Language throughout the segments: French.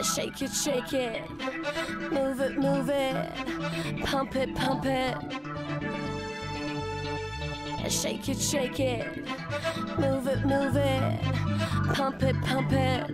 Shake it, move it, pump it, shake it, move it, pump it.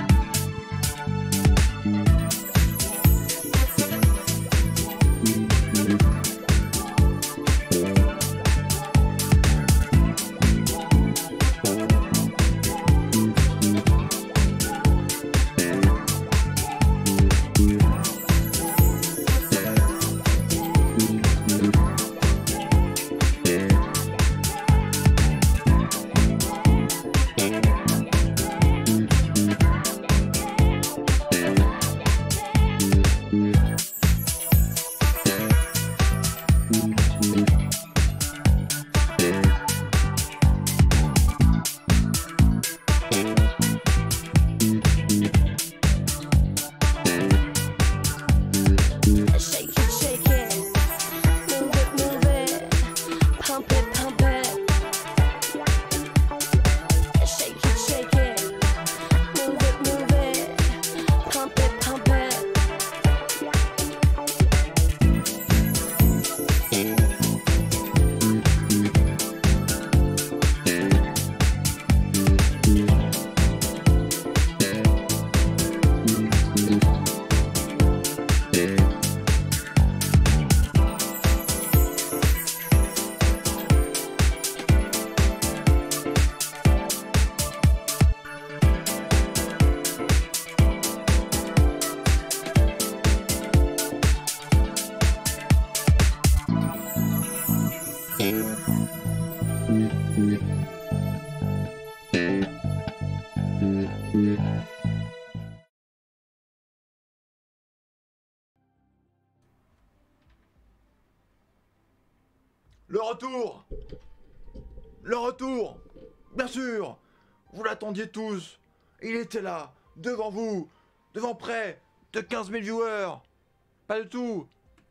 Le retour, bien sûr, vous l'attendiez tous, il était là, devant vous, devant près de 15 000 viewers, pas du tout,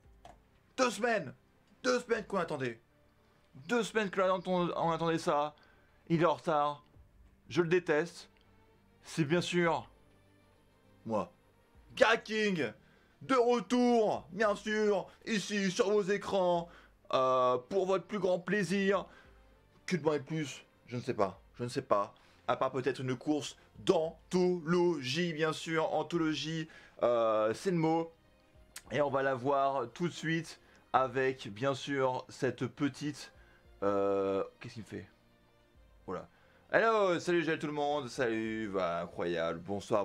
2 semaines qu'on attendait, 2 semaines qu'on attendait ça, il est en retard, je le déteste, c'est bien sûr, moi, Gary King, de retour, bien sûr, ici sur vos écrans, pour votre plus grand plaisir. Que demander de plus? Je ne sais pas. À part peut-être une course d'anthologie, bien sûr. Anthologie, c'est le mot. Et on va la voir tout de suite avec, bien sûr, cette petite... Qu'est-ce qu'il me fait? Voilà. Hello, salut tout le monde. Salut, bah, incroyable. Bonsoir.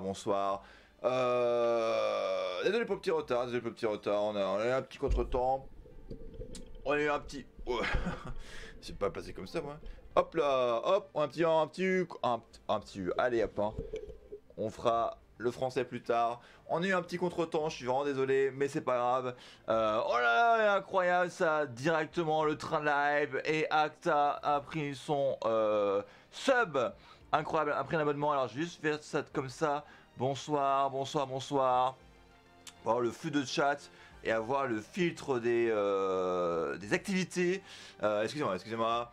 Désolé pour le petit retard. On a eu un petit contretemps. On a eu un petit... Oh. C'est pas placé comme ça, moi. Hop là, hop, un petit... Allez, hop, hein. On fera le français plus tard. On a eu un petit contretemps, je suis vraiment désolé, mais c'est pas grave. Oh là là, incroyable ça, directement le train live. Et Acta a pris son sub. Incroyable, a pris un abonnement. Alors, je vais juste faire ça comme ça. Bonsoir. Pour le flux de chat et avoir le filtre des activités. Excusez-moi.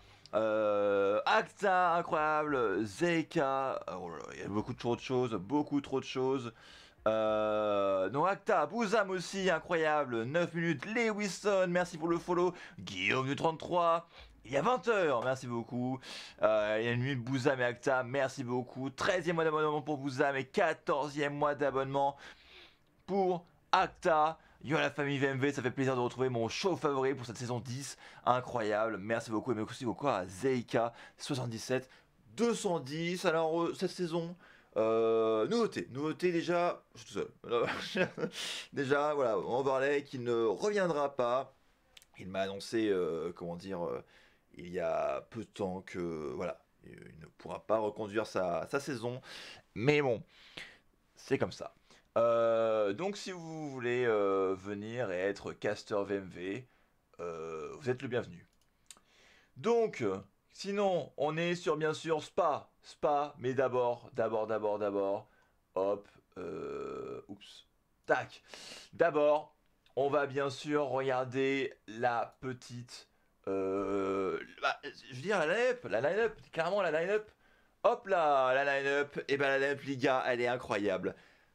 Acta, incroyable. Zeika, oh là là, il y a beaucoup trop de choses. Donc Acta, Bouzam aussi, incroyable. 9 minutes. Lewisson, merci pour le follow. Guillaume du 33. Il y a 20 h, merci beaucoup. Il y a une minute Bouzam et Acta, merci beaucoup. 13e mois d'abonnement pour Bouzam et 14e mois d'abonnement pour Acta. Yo la famille VMV, ça fait plaisir de retrouver mon show favori pour cette saison 10. Incroyable, merci beaucoup. Et merci beaucoup à Zeika 77 210. Alors cette saison, nouveauté déjà, je suis tout seul. Déjà, voilà, Overlay qui ne reviendra pas. Il m'a annoncé, il y a peu de temps que, voilà, il ne pourra pas reconduire sa saison. Mais bon, c'est comme ça. Donc si vous voulez venir et être caster VMV, vous êtes le bienvenu. Donc, sinon, on est sur bien sûr Spa, mais d'abord, hop, oups, tac. D'abord, on va bien sûr regarder la petite, je veux dire la line-up, clairement la line-up. Hop là, la line-up, et ben la line-up les gars, elle est incroyable.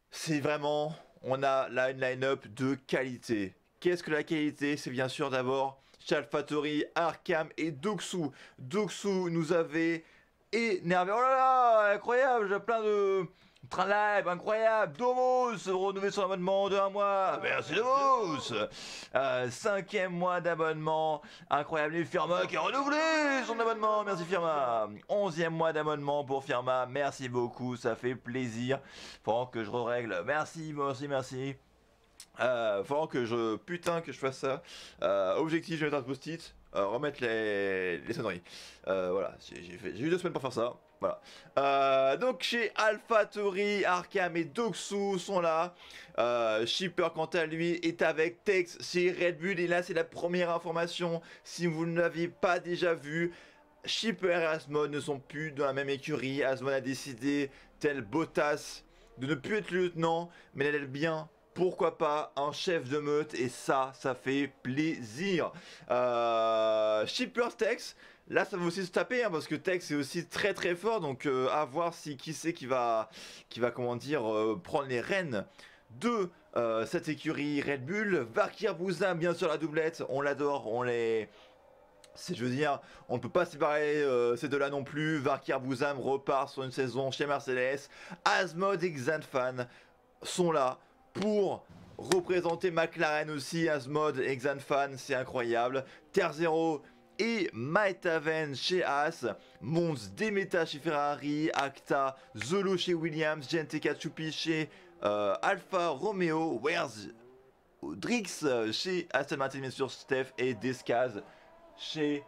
c'est vraiment, on a là une line-up de qualité. Qu'est-ce que la qualité? C'est bien sûr d'abord Chalfatori, Arkham et Doxu. Doxu nous avait énervé. Oh là là, incroyable, j'ai plein de train live, incroyable. Domos, renouveler son abonnement de 1 mois. Merci Domos. 5e mois d'abonnement, incroyable. Et Firma qui a renouvelé son abonnement. Merci Firma. 11e mois d'abonnement pour Firma. Merci beaucoup, ça fait plaisir. Faut que je règle. Merci, merci, merci. Faut que je fasse ça. Objectif, je vais mettre un post-it, remettre les sonneries. Voilà, j'ai eu 2 semaines pour faire ça. Voilà. Donc chez AlphaTauri, Arkham et Doxu sont là. Shipper quant à lui est avec Tex chez Red Bull. Et là c'est la première information. Si vous ne l'aviez pas déjà vu, Shipper et Asmod ne sont plus dans la même écurie. Asmod a décidé, tel Bottas, de ne plus être lieutenant, mais d'être bien, pourquoi pas, un chef de meute, et ça fait plaisir. Shipper Tex, là ça va aussi se taper, hein, parce que Tex est aussi très très fort, donc à voir si qui c'est qui va comment dire, prendre les rênes de cette écurie Red Bull. Vakir Bouzam, bien sûr la doublette, on l'adore, je veux dire, on ne peut pas séparer ces deux-là non plus. Vakir Bouzam repart sur une saison chez Mercedes. Asmod et Xanfan sont là pour représenter McLaren aussi. Asmod et Xanfan, c'est incroyable. Terre0 et Maetaven chez Haas. Mons Demeta chez Ferrari. Acta, Zolo chez Williams. GNT Katsupi chez Alfa Romeo. Where's Drix chez Aston Martin, bien sûr. Steph et Descaz chez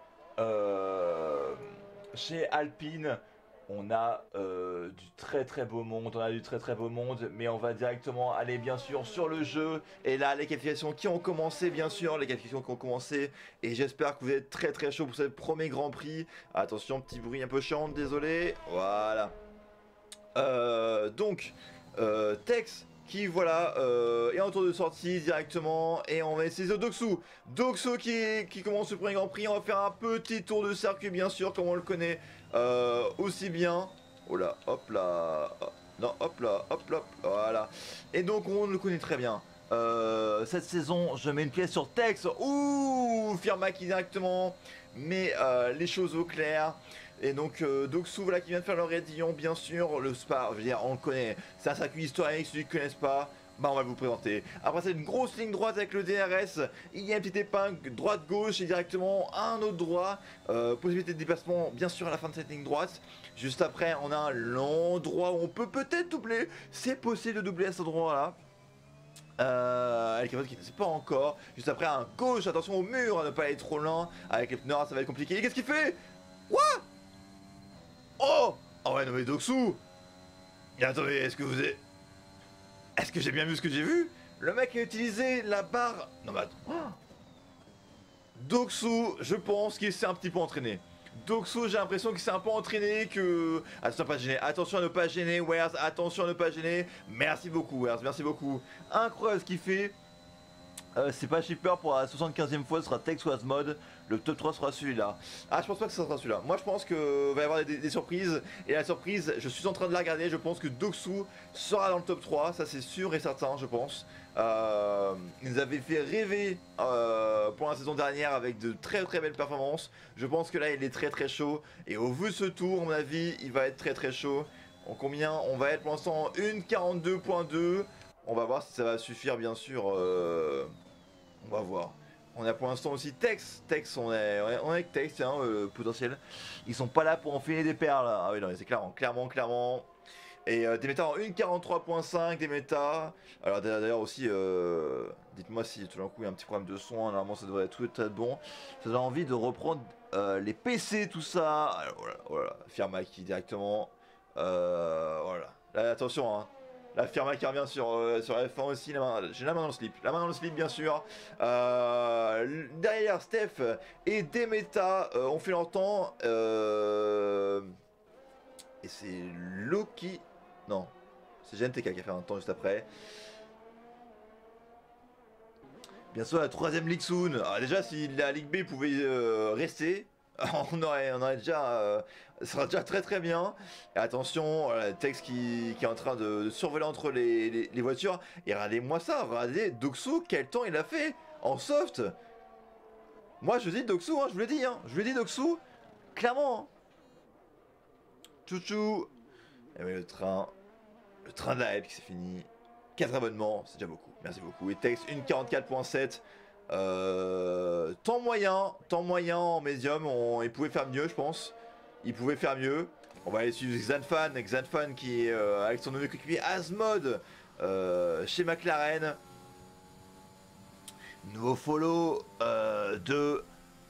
Alpine. On a du très très beau monde, mais on va directement aller bien sûr sur le jeu. Et là les qualifications qui ont commencé, bien sûr, et j'espère que vous êtes très très chaud pour ce premier Grand Prix. Attention, petit bruit un peu chiant, désolé. Voilà. Donc Tex qui voilà est en tour de sortie directement, et on va essayer Doxu qui commence le premier Grand Prix. On va faire un petit tour de circuit bien sûr comme on le connaît aussi bien. Oh là, hop là, non, hop là, voilà. Et donc on le connaît très bien. Cette saison je mets une pièce sur Tex. Ouh, Firma qui directement met les choses au clair. Et donc Doxu voilà qui vient de faire le Rédillon, bien sûr, le Spa, je veux dire on le connaît, c'est un circuit historique, ceux qui ne connaissent pas, bah on va vous présenter. Après c'est une grosse ligne droite avec le DRS, il y a une petite épingle droite-gauche et directement un autre droit, possibilité de déplacement bien sûr à la fin de cette ligne droite. Juste après on a un long droit où on peut peut-être doubler, c'est possible de doubler à cet endroit là. Avec un qui ne sait pas encore. Juste après un gauche, attention au mur, à ne pas aller trop loin, avec les pneus ça va être compliqué. Et qu'est-ce qu'il fait? What? Oh! Oh ouais, non mais Doxu! Et attendez, est-ce que j'ai bien vu ce que j'ai vu? Le mec a utilisé la barre... Non mais attends... Oh, Doxu, je pense qu'il s'est un petit peu entraîné. Doxu, j'ai l'impression qu'il s'est un peu entraîné, que... Attention à ne pas gêner, attention à ne pas gêner, Wares, attention à ne pas gêner. Merci beaucoup, Wares, merci beaucoup. Incroyable ce qu'il fait. C'est pas Shipper pour la 75e fois, ce sera Tex ou Asmod. Le top 3 sera celui-là. Ah, je pense pas que ce sera celui-là. Moi, je pense qu'il va y avoir des surprises. Et la surprise, je suis en train de la regarder. Je pense que Doxu sera dans le top 3. Ça, c'est sûr et certain, je pense. Il nous avait fait rêver pour la saison dernière avec de très très belles performances. Je pense que là, il est très très chaud. Et au vu de ce tour, à mon avis, il va être très très chaud. En combien on va être pour l'instant? 1,42.2. On va voir si ça va suffire, bien sûr. On va voir. On a pour l'instant aussi Tex. On est avec Tex, hein, potentiel. Ils sont pas là pour enfiler des perles. Ah oui, non, c'est clairement. Et Demeta en 1,43.5, Demeta. Alors d'ailleurs aussi, dites-moi si tout d'un coup il y a un petit problème de son. Normalement ça devrait tout être bon. Ça donne envie de reprendre les PC, tout ça. Alors, voilà. Firma qui directement. Voilà. Là, attention, hein. La Firma qui revient sur F1 aussi, j'ai la main dans le slip, bien sûr. Derrière Steph et Demeta ont fait leur temps. Et c'est Loki. Non, c'est GNTK qui a fait un temps juste après. Bien sûr, la 3ème Ligue Soon. Alors déjà, si la Ligue B pouvait rester, on aurait déjà, ça sera déjà très très bien. Et attention, voilà, Tex qui est en train de survoler entre les voitures. Et regardez-moi ça, regardez Doxu, quel temps il a fait en soft. Moi je dis Doxu, hein, je vous l'ai dit, hein, je vous l'ai dit Doxu, clairement. Hein. Chouchou. Et oui, le train de la hype qui s'est fini. 4 abonnements, c'est déjà beaucoup, merci beaucoup. Et Tex, une 44.7. Temps moyen en médium, il pouvait faire mieux je pense. Il pouvait faire mieux. On va aller suivre Xanfan qui est avec son nouveau coéquipier Asmod chez McLaren. Nouveau follow de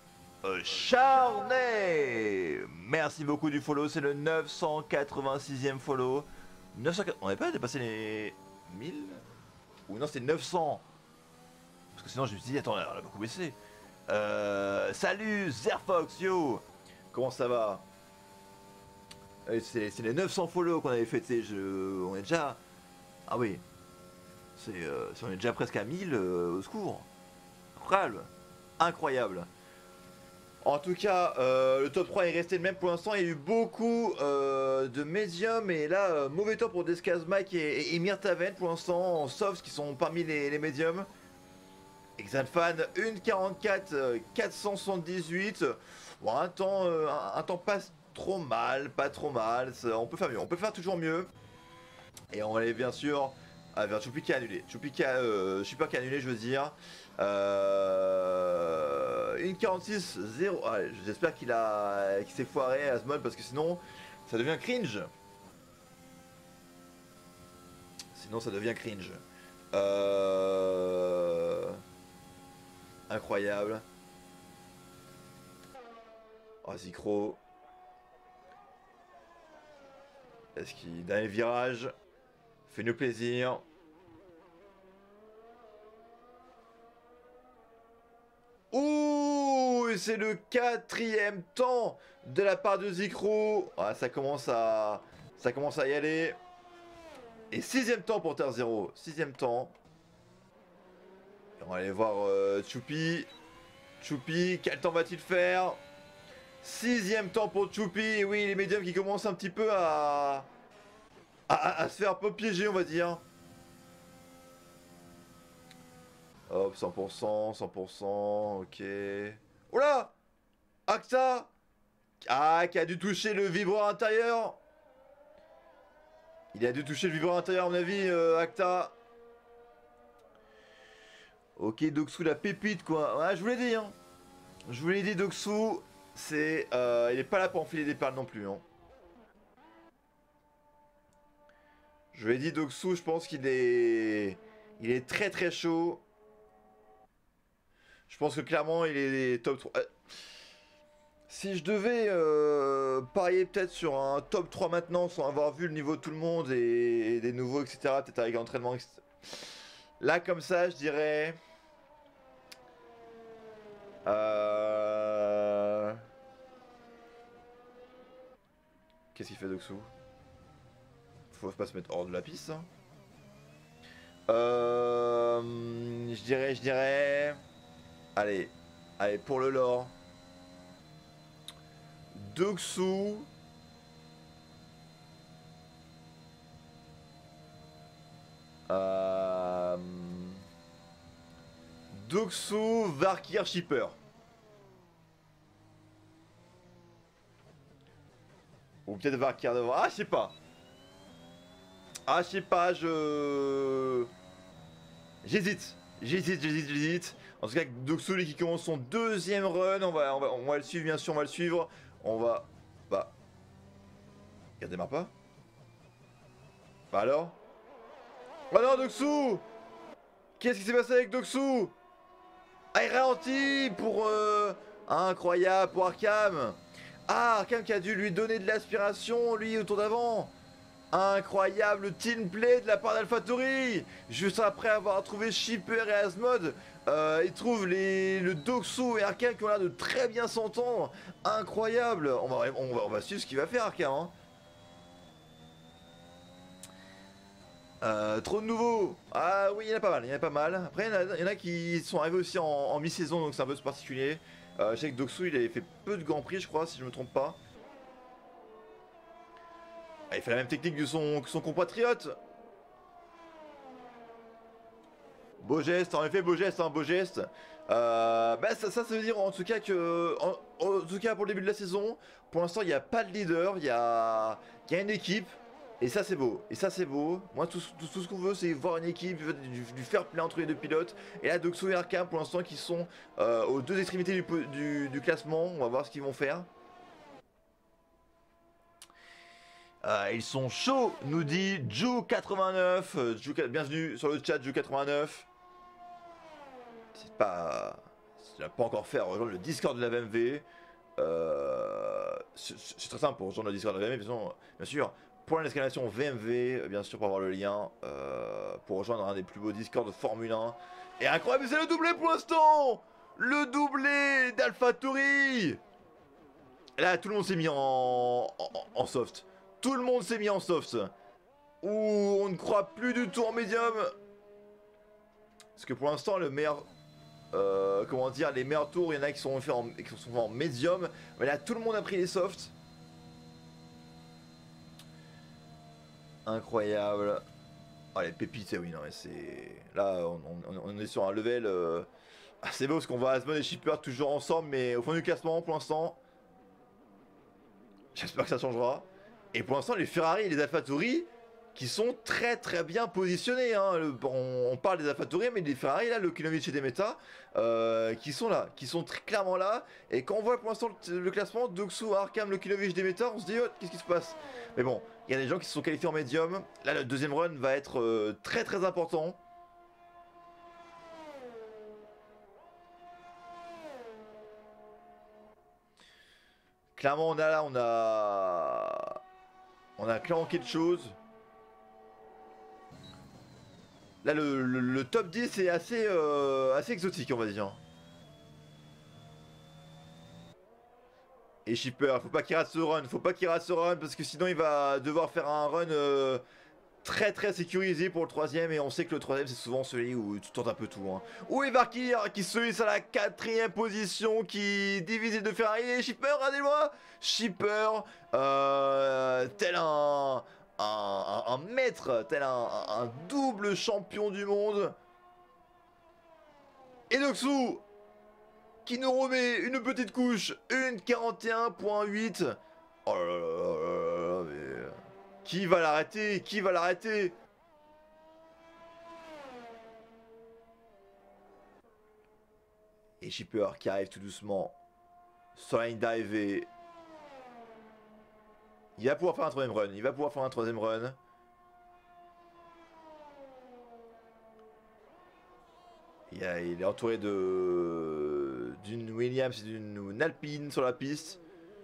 Charney. Merci beaucoup du follow, c'est le 986e follow. 900... On n'avait pas dépassé les 1000 ou non c'était 900. Parce que sinon je me suis dit attends on a beaucoup baissé. Salut Zerfox yo. Comment ça va? C'est les 900 follow qu'on avait fêté. On est déjà... Ah oui. On est déjà presque à 1000 au secours. Incroyable. Incroyable. En tout cas, le top 3 est resté le même pour l'instant. Il y a eu beaucoup de médiums. Et là, mauvais temps pour Descasmac et Myrtaven pour l'instant en softs qui sont parmi les médiums. Xanfan, 1,44, 478. Bon, un temps pas trop mal, pas trop mal. On peut faire mieux, on peut faire toujours mieux. Et on va aller bien sûr vers Choupi qui a annulé. Super qui a annulé, je veux dire. 1,46, 0. Allez, j'espère qu'il s'est foiré à ce mode parce que sinon ça devient cringe. Sinon ça devient cringe. Incroyable. Oh, Zikro. Est-ce qu'il dans les virages fait-nous plaisir. Ouh, c'est le 4e temps de la part de Zikro. Ah, ça commence à y aller. Et 6e temps pour Terre 0. 6e temps. Et on va aller voir Choupi. Choupi, quel temps va-t-il faire? 6e temps pour Choupi. Et oui, les médiums qui commencent un petit peu à se faire un peu piéger, on va dire. Hop, 100%, 100%, ok. Oula! Acta! Ah, qui a dû toucher le vibreur intérieur. Il a dû toucher le vibreur intérieur, à mon avis, Acta. Ok, Doxu, la pépite, quoi. Ouais, je vous l'ai dit, hein. Je vous l'ai dit, Doxu, c'est... il est pas là pour enfiler des perles non plus, hein. Je vous l'ai dit, Doxu, je pense qu'il est... Il est très très chaud. Je pense que clairement, il est top 3. Si je devais parier peut-être sur un top 3 maintenant, sans avoir vu le niveau de tout le monde et des nouveaux, etc., peut-être avec l'entraînement, etc. Là, comme ça, je dirais... Qu'est-ce qu'il fait, Doxu? Faut pas se mettre hors de la piste, hein. Je dirais... Allez, pour le lore. Doxu. Doxu, Varkir, Shipper. Ou peut-être Varkir devant. Ah, je sais pas. Ah, je sais pas, J'hésite. En tout cas, Doxu qui commence son 2e run, on va le suivre, bien sûr, on va le suivre. Bah. Il démarre pas. Bah alors. Oh non, Doxu! Qu'est-ce qui s'est passé avec Doxu? Ah, il ralentit pour... incroyable, pour Arkham. Ah, Arkham qui a dû lui donner de l'aspiration, lui, au tour d'avant. Incroyable team play de la part d'AlphaTauri. Juste après avoir trouvé Shipper et Asmod, il trouve le Doxu et Arkham qui ont l'air de très bien s'entendre. Incroyable. On va suivre ce qu'il va faire, Arkham, hein. Trop de nouveaux. Ah oui, il y en a pas mal, Après, il y en a qui sont arrivés aussi en mi-saison, donc c'est un peu particulier. Je sais que Doxou il avait fait peu de Grand Prix je crois si je me trompe pas. Ah, il fait la même technique que son compatriote. Beau geste, en effet beau geste, beau geste. Bah ça veut dire en tout cas que, en tout cas pour le début de la saison, pour l'instant il n'y a pas de leader, il y a une équipe. Et ça c'est beau, Moi tout ce qu'on veut c'est voir une équipe, du fair play entre les deux pilotes. Et là Doxou et Arkham pour l'instant qui sont aux deux extrémités du classement, on va voir ce qu'ils vont faire. Ils sont chauds, nous dit Jou89. Bienvenue sur le chat Jou89. Tu n'as pas encore fait rejoindre le Discord de la VMV. C'est très simple pour rejoindre le Discord de la VMV, bien sûr. Point d'exclamation VMV, bien sûr pour avoir le lien. Pour rejoindre un des plus beaux Discords de Formule 1. Et incroyable, c'est le doublé pour l'instant. Le doublé d'AlphaTauri. Là, tout le monde s'est mis en soft. Tout le monde s'est mis en soft. Où on ne croit plus du tout en médium. Parce que pour l'instant, le meilleur... comment dire, les meilleurs tours, il y en a qui sont faits en médium. Mais là, tout le monde a pris les softs. Incroyable. Ah, les pépites, oui, non, mais c'est... Là, on est sur un level... assez beau parce qu'on voit Asmon et Shipper toujours ensemble, mais au fond du classement pour l'instant. J'espère que ça changera. Et pour l'instant, les Ferrari et les AlphaTauri qui sont très bien positionnés. Hein. On parle des AlphaTauri, mais les Ferrari, là, le Kinovic et Demeta, qui sont là, qui sont très clairement là. Et quand on voit pour l'instant le classement, Doxou, Arkham, le Kinovic, Demeta, on se dit, oh, qu'est-ce qui se passe? Mais bon, il y a des gens qui se sont qualifiés en médium. Là, le deuxième run va être très important. Clairement, on a clairement quelque chose. Là, le top 10 est assez exotique, on va dire. Et Shipper, faut pas qu'il rate ce run, parce que sinon il va devoir faire un run très sécurisé pour le troisième. Et on sait que le troisième c'est souvent celui où tu tentes un peu tout. Hein. Où est Varkir qui se hisse à la 4ème position, qui divise les deux Ferrari. Et Shipper, regardez-moi, Shipper, tel un maître, tel un double champion du monde. Et Doxou qui nous remet une petite couche, une 41.8. Oh là là là là, mais... Qui va l'arrêter? Et Shipper qui arrive tout doucement sur la ligne d'arrivée. Il va pouvoir faire un troisième run. Il est entouré d'une Williams et d'une Alpine sur la piste.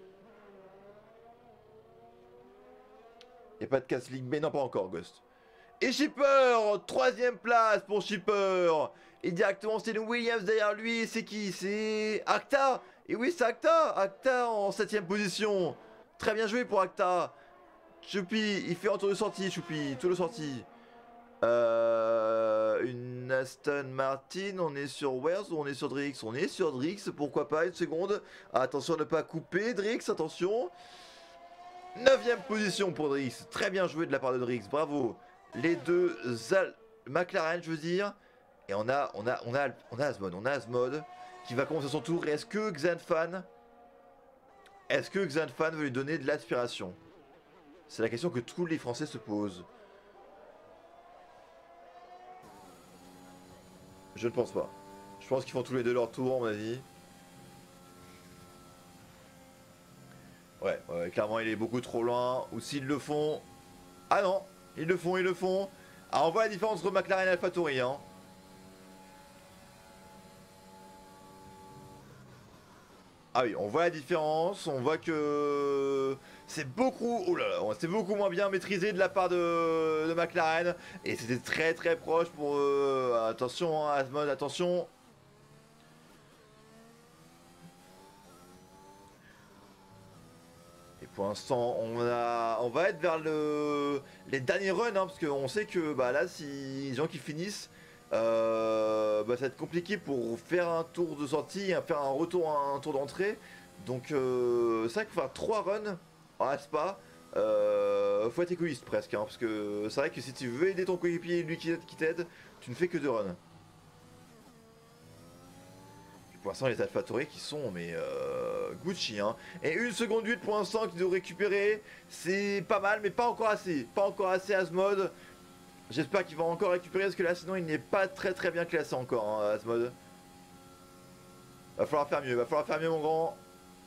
Il n'y a pas de casse ligue, mais non, pas encore, Ghost. Et Shipper, 3ème place pour Shipper. Et directement, c'est une Williams derrière lui. C'est qui? C'est Acta. Et oui, c'est Acta. Acta en 7ème position. Très bien joué pour Acta. Choupi, il fait un tour de sortie, Choupi, tour de sortie. Une Aston Martin, on est sur Wares ou on est sur Drix? On est sur Drix, pourquoi pas, une seconde. Attention à ne pas couper, Drix, attention. 9ème position pour Drix, très bien joué de la part de Drix, bravo. Les deux McLaren, je veux dire. Et on a Asmod qui va commencer son tour. Et est-ce que Xanfan veut lui donner de l'aspiration? C'est la question que tous les Français se posent. Je ne pense pas. Je pense qu'ils font tous les deux leur tour, à mon avis. Ouais, clairement, il est beaucoup trop loin. Ou s'ils le font... Ah non, ils le font. Alors, on voit la différence entre McLaren et AlphaTauri, hein. Ah oui, on voit la différence, on voit que c'est beaucoup, oh là là, c'est beaucoup moins bien maîtrisé de la part de McLaren. Et c'était très proche pour attention, hein, Asmod, attention. Et pour l'instant, on va être vers les derniers runs, hein, parce qu'on sait que bah, là, si les gens qui finissent, Bah, ça va être compliqué pour faire un tour de sortie, faire un retour, un tour d'entrée. Donc c'est vrai qu'il faut faire 3 runs en Aspa. Faut être égoïste presque, hein, parce que c'est vrai que si tu veux aider ton coéquipier, lui qui t'aide, tu ne fais que 2 runs. Pour l'instant les AlphaTauri qui sont mais Gucci, hein. Et 1 seconde 8 pour l'instant qui doit récupérer. C'est pas mal mais pas encore assez. Pas encore assez Asmod. J'espère qu'il va encore récupérer parce que là sinon il n'est pas très bien classé encore, hein, Asmod. Va falloir faire mieux mon grand.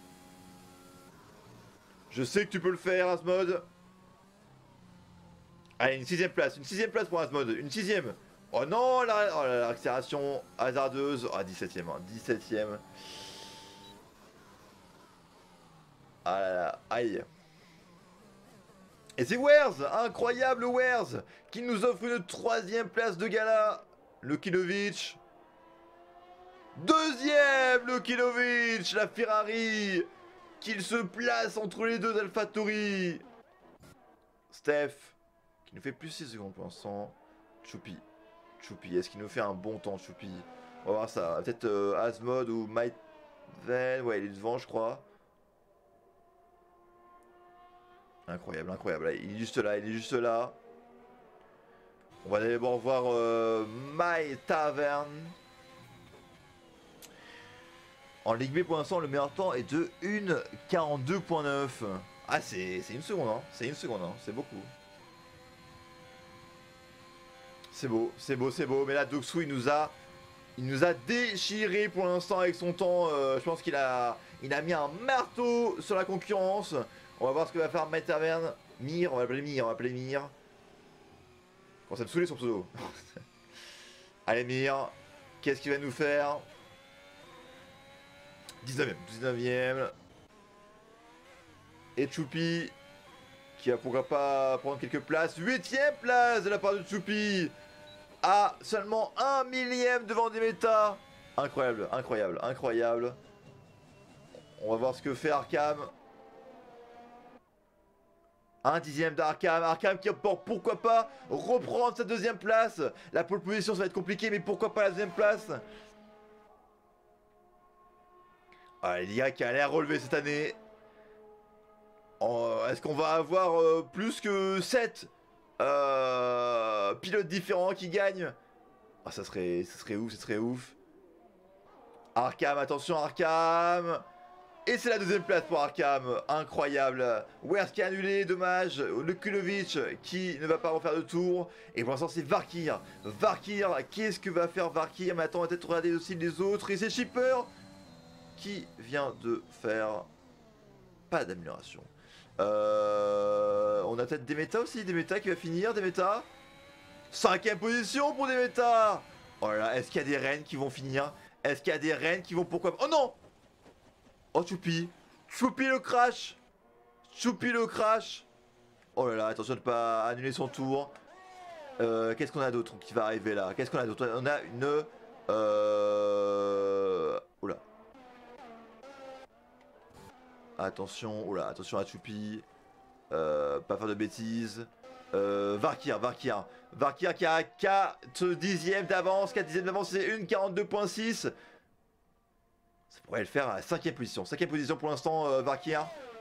Je sais que tu peux le faire Asmod. Allez, une 6ème place pour Asmod, une 6ème. Oh non, l'accélération hasardeuse. Ah, 17ème, hein, 17ème. Ah là là, aïe. Et c'est Wares, incroyable Wares, qui nous offre une 3ème place de gala. Lukilovic. 2ème Lukilovic, la Ferrari, qu'il se place entre les deux d'AlphaTauri. Steph, qui nous fait plus 6 secondes pour l'instant. Choupi, est-ce qu'il nous fait un bon temps, Choupi? On va voir ça. Peut-être Asmod ou Maitven. Ouais, il est devant, je crois. Incroyable. Il est juste là. On va d'abord voir My Tavern. En Ligue B, pour l'instant, le meilleur temps est de 1:42.9. Ah, c'est 1 seconde, hein. C'est 1 seconde, hein. C'est beaucoup. C'est beau. Mais là, Doxu, il nous a déchiré pour l'instant avec son temps. Je pense qu'il a mis un marteau sur la concurrence. On va voir ce que va faire My Tavern. Mir, on va l'appeler Mir. Bon, ça me saoulait son pseudo. Allez, Mir. Qu'est-ce qu'il va nous faire? 19ème. Et Choupi, qui va pourquoi pas prendre quelques places. 8ème place de la part de Choupi. À seulement 1 millième devant des méta. Incroyable. On va voir ce que fait Arkham. 1 dixième d'Arkham. Arkham qui porte pourquoi pas reprendre sa 2ème place. La pole position ça va être compliqué, mais pourquoi pas la 2ème place. Ah, l'IA qui a l'air relevé cette année. Est-ce qu'on va avoir plus que 7 pilotes différents qui gagnent? Ah, ça serait ouf. Arkham, attention Arkham. Et c'est la 2ème place pour Arkham, incroyable. Wares qui a annulé, dommage. Lukilovic qui ne va pas refaire de tour. Et pour l'instant c'est Varkir. Qu'est-ce que va faire Varkir? Mais attends, on va peut-être regarder aussi les autres. Et c'est Shipper qui vient de faire pas d'amélioration. On a peut-être des méta aussi, qui va finir, des méta. 5ème position pour des méta. Oh là là, est-ce qu'il y a des reines qui vont finir? Est-ce qu'il y a des reines qui vont pourquoi? Oh non! Oh Choupi le crash. Oh là là, attention de ne pas annuler son tour. Qu'est-ce qu'on a d'autre qui va arriver là? On a une... Oula. Attention à Choupi. Pas faire de bêtises. Varkir qui a 4 dixièmes d'avance. 4 dixièmes d'avance, c'est 1:42.6. Ça pourrait le faire à la 5ème position. 5ème position pour l'instant, Varkir.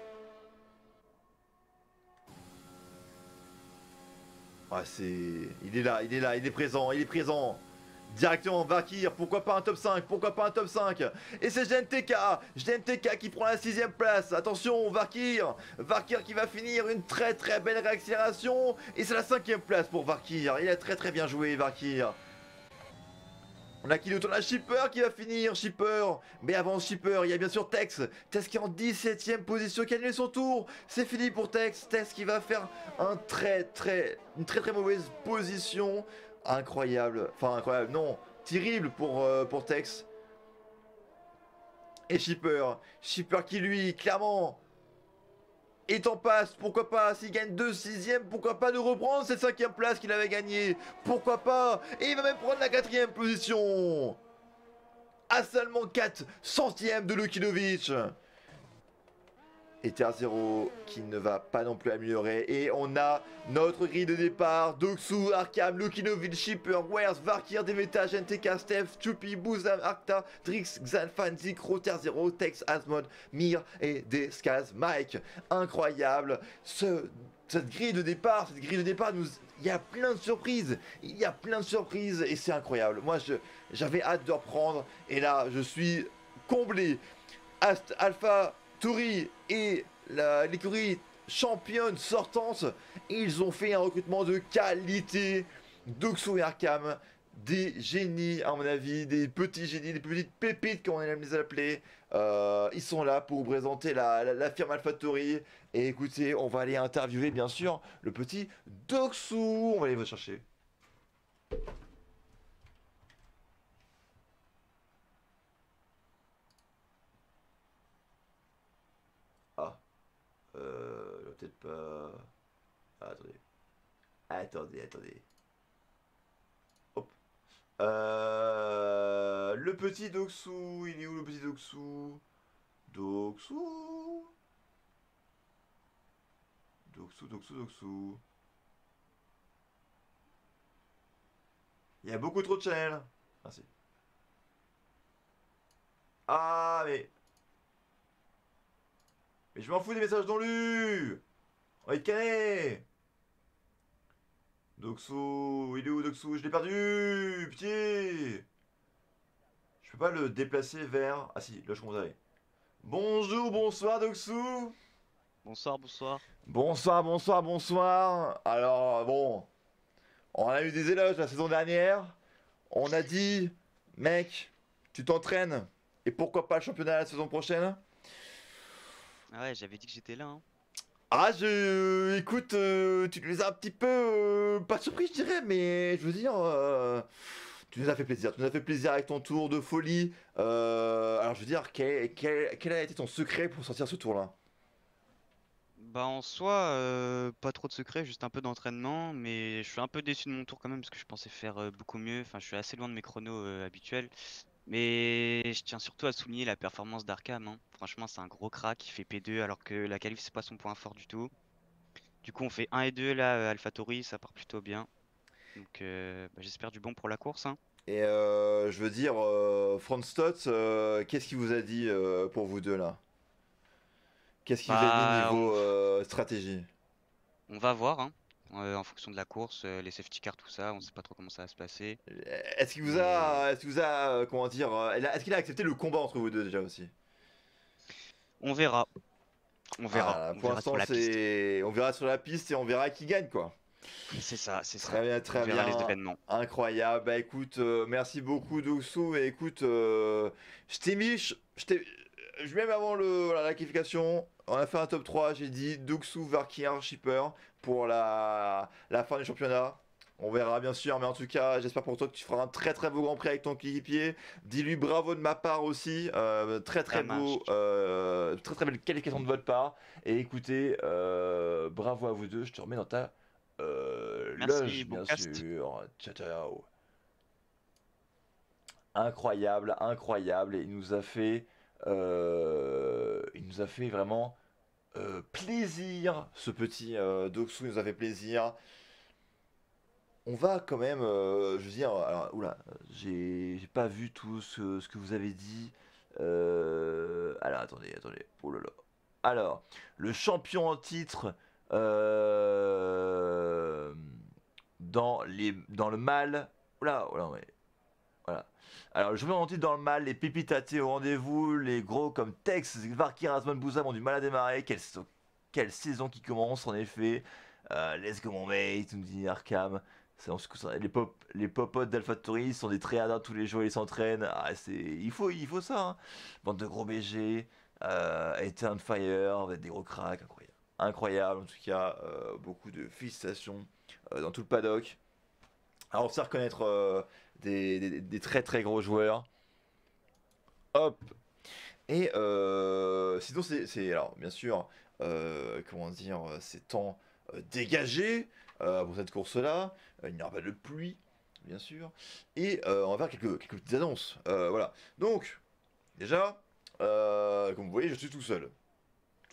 Ah, il est présent. Directement Varkir, pourquoi pas un top 5? Et c'est GNTK qui prend la 6ème place. Attention, Varkir qui va finir une très belle réaccélération. Et c'est la 5ème place pour Varkir. Il a très bien joué Varkir. On a qui d'autre? On a Shipper qui va finir, Mais avant Shipper, il y a bien sûr Tex qui est en 17ème position, qui a annulé son tour. C'est fini pour Tex qui va faire une très mauvaise position. Incroyable, non, terrible pour Tex. Et Shipper qui lui, clairement, est en passe, pourquoi pas, s'il gagne 2 6e, pourquoi pas de reprendre cette 5ème place qu'il avait gagnée, pourquoi pas, et il va même prendre la 4ème position, à seulement 4 centièmes de Lukilovic. et Terre 0 qui ne va pas non plus améliorer. Et on a notre grille de départ. Doxu, Arkham, Lukinovil, Shipper, Wares, Varkir, Deveta, NTK, Steph, Chupi, Bouzam, Arcta, Drix, Xanfan, Zikro, Terre 0, Tex, Asmod, Mir et Deskaz, Mike. Incroyable. Cette grille de départ, il y a plein de surprises. Il y a plein de surprises et c'est incroyable. Moi, j'avais hâte de reprendre. Et là, je suis comblé. Alpha Tauri et l'écurie championne sortante, ils ont fait un recrutement de qualité. Doxu et Arkham, des génies à mon avis, des petits génies, des petites pépites comme on aime les appeler. Ils sont là pour vous présenter la firme Alpha Tauri. Et écoutez, on va aller interviewer bien sûr le petit Doxu. On va aller le chercher. Ah. Peut-être pas. Ah, attendez. Attendez. Hop. Le petit Doxu. Il est où le petit Doxu? Doxu. Il y a beaucoup trop de channels. Merci. Ah, mais je m'en fous des messages non lus. On va être canné. Doxu, il est où Doxu? Je l'ai perdu. Pitié. Je peux pas le déplacer vers... Ah si, là je commence à aller. Bonjour, bonsoir Doxu. Bonsoir, bonsoir. Bonsoir. Alors bon, on a eu des éloges la saison dernière. On a dit, mec, tu t'entraînes. Et pourquoi pas le championnat la saison prochaine? Ah ouais, j'avais dit que j'étais là, hein. Ah, écoute, tu nous as un petit peu... pas surpris, je dirais, mais je veux dire... tu nous as fait plaisir. Tu nous as fait plaisir avec ton tour de folie. Alors, je veux dire, quel a été ton secret pour sortir ce tour-là? Bah en soi, pas trop de secrets, juste un peu d'entraînement, mais je suis un peu déçu de mon tour quand même parce que je pensais faire beaucoup mieux. Enfin, je suis assez loin de mes chronos habituels. Mais je tiens surtout à souligner la performance d'Arkham, hein. Franchement, c'est un gros crack, il fait P2 alors que la qualif c'est pas son point fort du tout. Du coup, on fait 1 et 2 là, AlphaTauri, ça part plutôt bien. Donc bah, j'espère du bon pour la course, hein. Et je veux dire, Franz Stott, qu'est-ce qu'il vous a dit pour vous deux là? Qu'est-ce qu'il vous a dit Bah, niveau stratégie? on va voir, hein. En fonction de la course, les safety cars, tout ça, on sait pas trop comment ça va se passer. Mais Est-ce qu'il vous a, comment dire, est-ce qu'il a accepté le combat entre vous deux déjà aussi? on verra. On verra. Ah, On pour verra l'instant, sur la piste. on verra sur la piste et on verra qui gagne quoi. C'est ça, c'est ça. Très bien, On très verra les bien. événements. Incroyable. Bah écoute, merci beaucoup Doxu. Et écoute, je t'ai mis, même avant voilà, la qualification, on a fait un top 3. J'ai dit Doxu, Varkir, Shipper pour la fin du championnat. On verra bien sûr, mais en tout cas, j'espère pour toi que tu feras un très très beau Grand Prix avec ton coéquipier. Dis-lui bravo de ma part aussi, très très Ça marche. beau, très très belle qualification de votre part. Et écoutez, bravo à vous deux, je te remets dans ta Merci, loge, bon bien cast. sûr. Ciao, ciao. Incroyable. Et il nous a fait vraiment plaisir. Ce petit Doxu nous a fait plaisir. On va quand même, je veux dire, alors, oula, j'ai pas vu tout ce que vous avez dit. Alors, attendez. Oh là là. Alors, le champion en titre euh, dans le mal. Oula, ouais. Voilà. Alors, le champion en titre dans le mal, les pépites athées au rendez-vous, les gros comme Tex, Varkir, Asmon, Bouzam ont du mal à démarrer. Quelle saison qui commence en effet. Let's go mon mate, nous dit Arkham. Les popotes d'AlphaTauri sont des tryhards tous les jours, ils s'entraînent. Ah, il faut ça. Hein. Bande de gros BG, Eternal Fire, des gros cracks, incroyable. En tout cas, beaucoup de félicitations dans tout le paddock. Alors on sait reconnaître des très très gros joueurs. Hop. Et sinon alors bien sûr, comment dire, c'est temps dégagé pour cette course-là. Il n'y aura pas de pluie, bien sûr. Et on va faire quelques petites annonces. Voilà. Donc, déjà, comme vous voyez, je suis tout seul.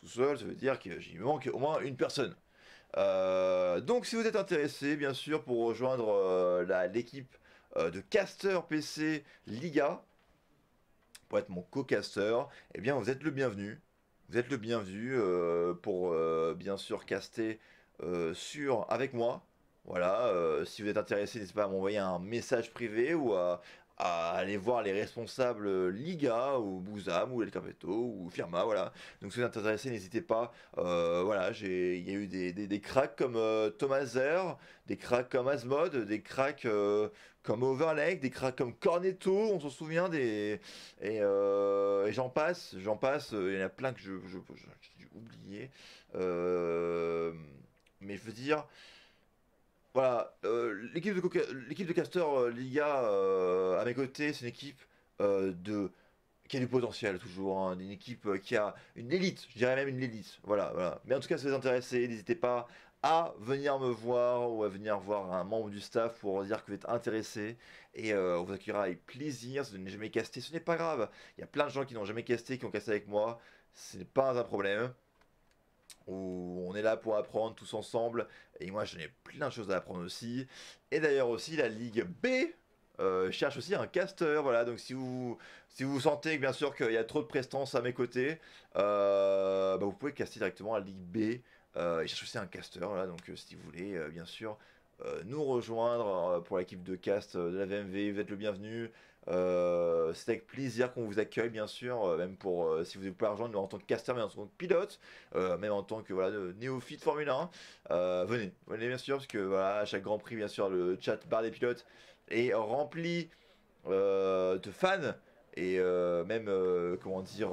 tout seul, ça veut dire qu'il me manque au moins une personne. Donc si vous êtes intéressé, bien sûr, pour rejoindre l'équipe de Caster PC Liga, pour être mon co-caster, eh bien vous êtes le bienvenu. Vous êtes le bienvenu pour bien sûr caster avec moi. Voilà, si vous êtes intéressé, n'hésitez pas à m'envoyer un message privé ou à aller voir les responsables Liga ou Bouzam ou El Capetto ou Firma, voilà. Donc si vous êtes intéressé, n'hésitez pas. Voilà, il y a eu des cracks comme Thomas Zer, des cracks comme Asmod, des cracks comme Overlake, des cracks comme Cornetto, on s'en souvient et j'en passe, il y en a plein que j'ai oublié. Mais je veux dire. Voilà, l'équipe de Caster Liga à mes côtés, c'est une équipe qui a du potentiel toujours, hein, une équipe qui a une élite, je dirais même une élite. Voilà, voilà. Mais en tout cas, si vous êtes intéressés, n'hésitez pas à venir me voir ou à venir voir un membre du staff pour dire que vous êtes intéressé et on vous accueillera avec plaisir. Si vous n'avez jamais casté, ce n'est pas grave. Il y a plein de gens qui n'ont jamais casté, qui ont casté avec moi, ce n'est pas un problème. Où on est là pour apprendre tous ensemble et moi j'en ai plein de choses à apprendre aussi. Et d'ailleurs aussi la Ligue B cherche aussi un caster, voilà. Donc si vous sentez que bien sûr qu'il y a trop de prestance à mes côtés, vous pouvez caster directement à la Ligue B. Ils cherchent aussi un caster, voilà. Donc si vous voulez bien sûr nous rejoindre pour l'équipe de cast de la VMV, vous êtes le bienvenu. C'est avec plaisir qu'on vous accueille, bien sûr, même pour si vous pouvez rejoindre en tant que caster, mais en tant que pilote, même en tant que voilà, néophyte Formule 1. Venez bien sûr, parce que voilà, à chaque Grand Prix, bien sûr, le chat bar des pilotes est rempli de fans et même, comment dire,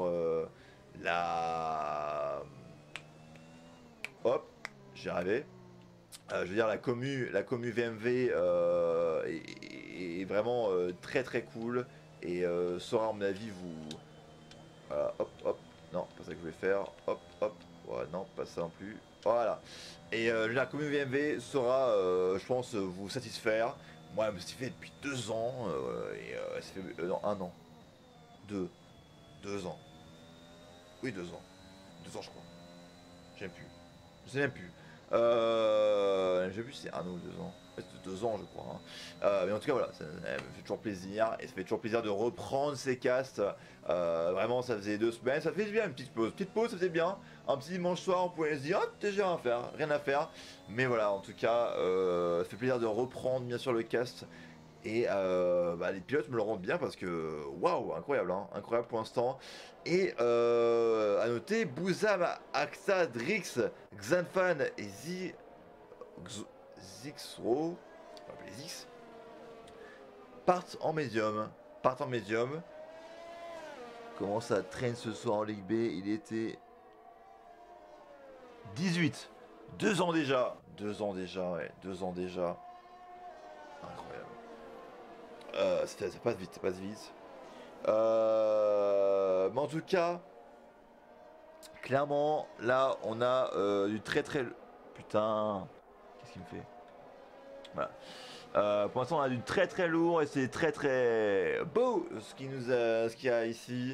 la. Hop, j'y arrivé. Je veux dire, la commu VMV est vraiment très très cool et saura à mon avis vous... hop hop, non, pas ça que je voulais faire, hop hop, ouais, non, pas ça non plus, voilà. Et la commu VMV saura, je pense, vous satisfaire. Moi, elle me satisfait depuis 2 ans, et ça fait non, 1 an, 2 ans, oui 2 ans, 2 ans je crois, je sais même plus. J'ai vu si c'est 1 an ou 2 ans. C'est 2 ans je crois. Hein. Mais en tout cas voilà, ça me fait toujours plaisir. Et ça fait toujours plaisir de reprendre ces casts. Vraiment ça faisait 2 semaines. Ça fait bien une petite pause. Petite pause ça faisait bien. Un petit dimanche soir on pouvait se dire ah j'ai rien à faire. Mais voilà en tout cas ça fait plaisir de reprendre bien sûr le cast. Et les pilotes me le rendent bien parce que waouh, incroyable, hein, incroyable pour l'instant. Et à noter, Bouzam, Axa, Drix, Xanfan et Zixro, on va appeler Zix, partent en médium. Comment ça traîne ce soir en Ligue B? Il était 18. 2 ans déjà. 2 ans déjà, ouais. 2 ans déjà. Incroyable. Ça passe vite, mais en tout cas, clairement, là, on a du très... Putain, qu'est-ce qu'il me fait? Voilà. Pour l'instant, on a du très lourd et c'est très beau ce qu'il y a ici.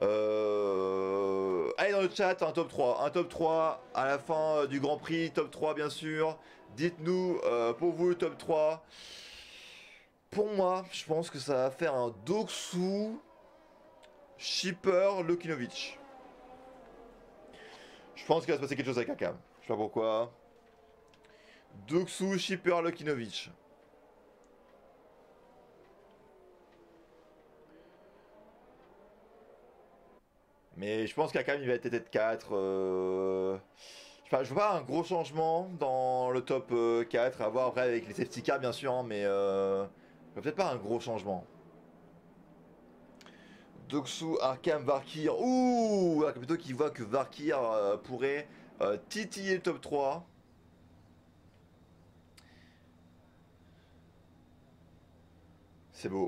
Allez dans le chat, un top 3 à la fin du Grand Prix, top 3 bien sûr. Dites-nous pour vous le top 3. Pour moi, je pense que ça va faire un Doksu, Shipper, Lokinovic. Je pense qu'il va se passer quelque chose avec Akam. Je sais pas pourquoi. Doksu, Shipper, Lokinovic. Mais je pense qu'Akam il va être tête 4. Je veux pas un gros changement dans le top 4. À voir après avec les safety cars bien sûr, hein, mais peut-être pas un gros changement. Doksu, Arkham, Varkir. Ouh, plutôt qui voit que Varkir pourrait titiller le top 3. C'est beau.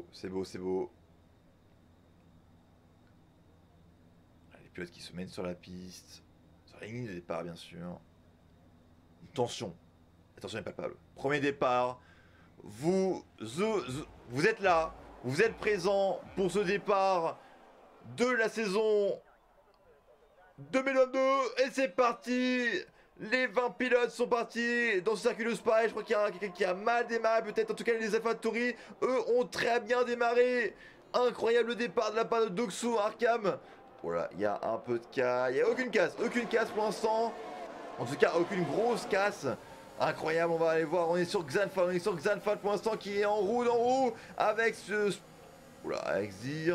Les pilotes qui se mènent sur la piste. Sur la ligne de départ, bien sûr. Attention. Attention est palpable. Premier départ. Vous êtes là. Vous êtes présents pour ce départ de la saison 2022 et c'est parti. Les 20 pilotes sont partis dans ce circuit de Spa. Je crois qu'il y a quelqu'un qui a mal démarré peut-être. En tout cas les AlphaTauri, eux, ont très bien démarré. Incroyable départ de la part de Doxu Arkham. Voilà, il y a un peu de casse. Il n'y a aucune casse pour l'instant. En tout cas, aucune grosse casse. Incroyable, on va aller voir. On est sur Xanfan pour l'instant qui est en roue avec ce... Oula, avec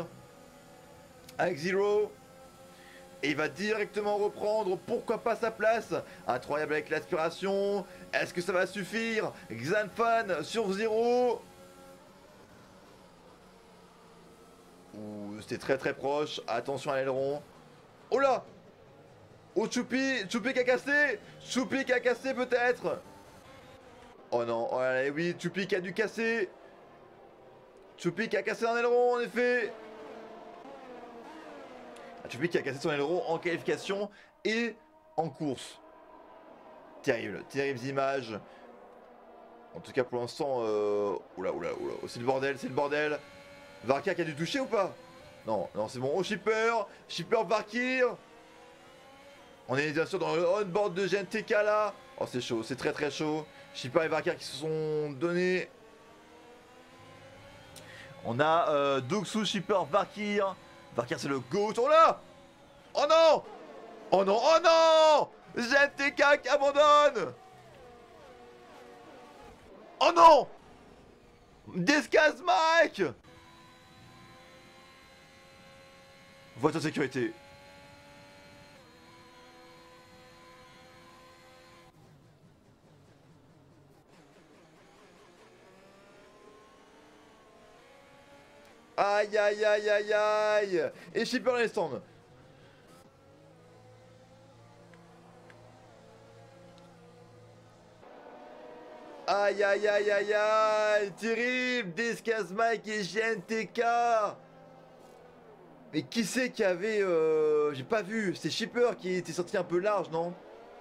Zero. Et il va directement reprendre, pourquoi pas sa place. Incroyable avec l'aspiration. Est-ce que ça va suffire? Xanfan sur Zero. Ouh, c'était très proche. Attention à l'aileron. Oh là! Oh Choupi qui a cassé! Choupi qui a cassé peut-être! Oh non, oh là là, oui, Choupi qui a dû casser. Choupi qui a cassé un aileron en effet. Choupi qui a cassé son aileron en qualification et en course. Terrible, terribles images. En tout cas pour l'instant, oula, c'est le bordel. Varkir qui a dû toucher ou pas? Non, c'est bon. Oh Shipper Varkir. On est bien sûr dans le on-board de GNTK là. Oh c'est chaud, c'est très chaud. Shipper et Varkir qui se sont donnés. On a Doxu, Shipper, Varkir. Varkir c'est le GOAT. Oh là! Oh non! Oh non! GNTK qui abandonne! Oh non! Descase Mike! Voiture de sécurité. Aïe aïe aïe aïe aïe. Et Shipper dans les stands. Aïe aïe aïe aïe aïe. Terrible. Descase Mike et GNTK. Mais qui c'est qui avait... J'ai pas vu. C'est Shipper qui était sorti un peu large, non?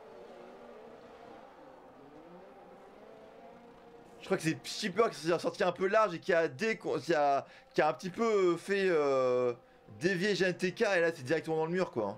Je crois que c'est Shipper qui s'est sorti un peu large et qui a un petit peu fait dévier GNTK et là c'est directement dans le mur quoi.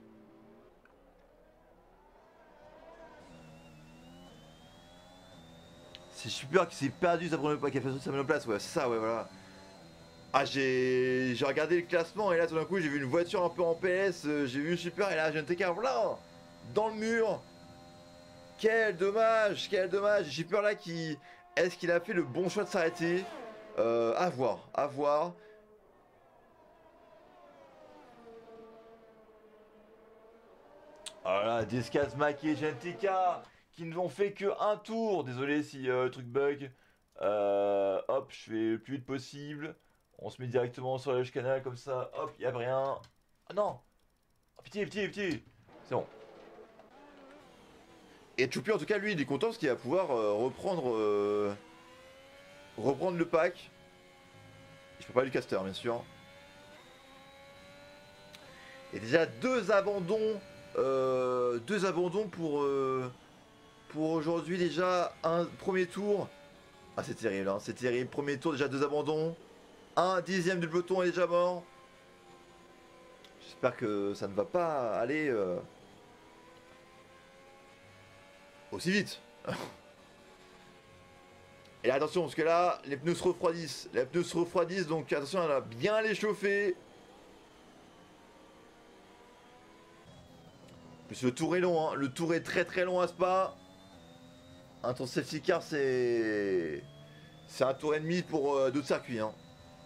C'est Shipper qui s'est perdu sa première place, ouais, c'est ça, ouais, voilà. Ah, j'ai regardé le classement et là tout d'un coup j'ai vu une voiture un peu en PS, j'ai vu Shipper et là GNTK, voilà, dans le mur. Quel dommage. Shipper là qui... Est-ce qu'il a fait le bon choix de s'arrêter? À voir. Voilà, Descase, Maki et GNTK qui ne l'ont fait que un tour. Désolé si le truc bug. Hop, je fais le plus vite possible. On se met directement sur le canal comme ça. Hop, il n'y a rien. Ah non! Oh, pitié. C'est bon. Et Choupi en tout cas lui il est content parce qu'il va pouvoir reprendre le pack. Je peux pas du caster bien sûr. Et déjà deux abandons pour aujourd'hui déjà un premier tour. Ah c'est terrible, hein, c'est terrible. Premier tour déjà deux abandons. Un dixième du peloton est déjà mort. J'espère que ça ne va pas aller aussi vite. Et là, attention parce que là les pneus se refroidissent. Donc attention on a bien les chauffer. Plus le tour est long, hein. Le tour est très long à Spa. Un tour safety car c'est un tour et demi pour d'autres circuits, hein.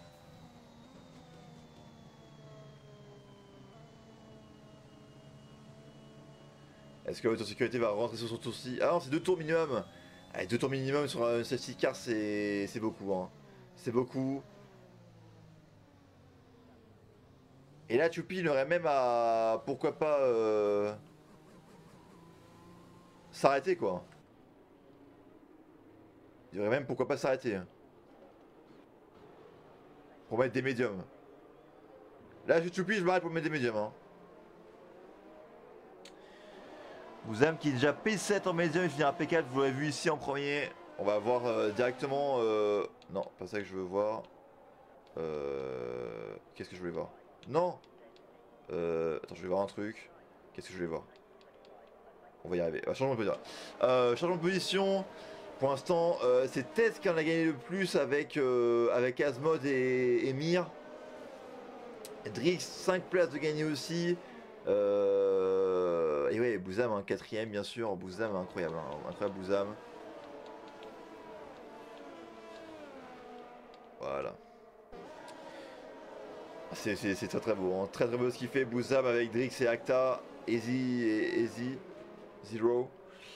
Est-ce que l'autosécurité va rentrer sur son tour-ci? Ah non, c'est 2 tours minimum. Allez, 2 tours minimum sur un safety car, c'est beaucoup, hein. C'est beaucoup. Et là, Choupi, il aurait même à... Pourquoi pas... s'arrêter, quoi. Il aurait même pourquoi pas s'arrêter. Pour mettre des médiums. Là, je suis Choupi, je m'arrête pour mettre des médiums, hein. Vous aimez qui est déjà P7 en médium, il finira P4, vous l'avez vu ici en premier. On va voir directement... Non, pas ça que je veux voir. Qu'est-ce que je voulais voir? Non Attends, je vais voir un truc. Qu'est-ce que je vais voir? On va y arriver. Changement de position. Changement de position. Pour l'instant, c'est Tess qui en a gagné le plus avec, avec Asmod et Mir. Drix, 5 places de gagner aussi. Et ouais, Bouzam, hein, 4ème bien sûr. Bouzam, incroyable. Hein, incroyable Bouzam. Voilà. C'est très très beau. Hein. Très très beau ce qu'il fait. Bouzam avec Drix et Acta. Easy et Easy. Zero.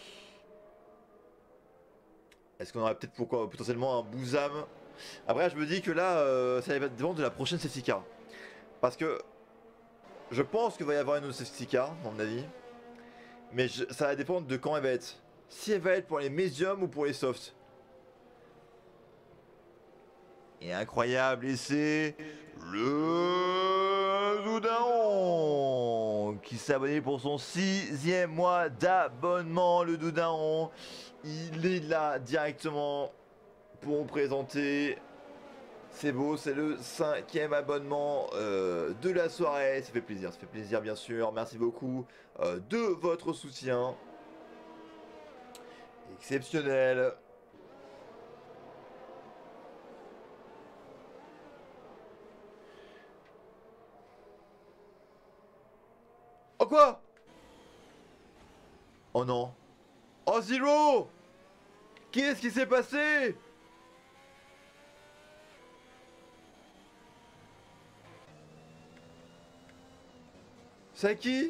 Est-ce qu'on aurait peut-être potentiellement un Bouzam? Après, je me dis que là, ça va dépendre de la prochaine safety car. Parce que je pense qu'il va y avoir une autre safety car, à mon avis. Mais ça va dépendre de quand elle va être. Si elle va être pour les médiums ou pour les softs. Et incroyable, et c'est le Doudaron qui s'est abonné pour son 6e mois d'abonnement. Le Doudaron, il est là directement pour me présenter. C'est beau, c'est le 5e abonnement de la soirée. Ça fait plaisir bien sûr. Merci beaucoup de votre soutien. Exceptionnel. Oh quoi? Oh non. Oh Zero! Qu'est-ce qui s'est passé? C'est qui?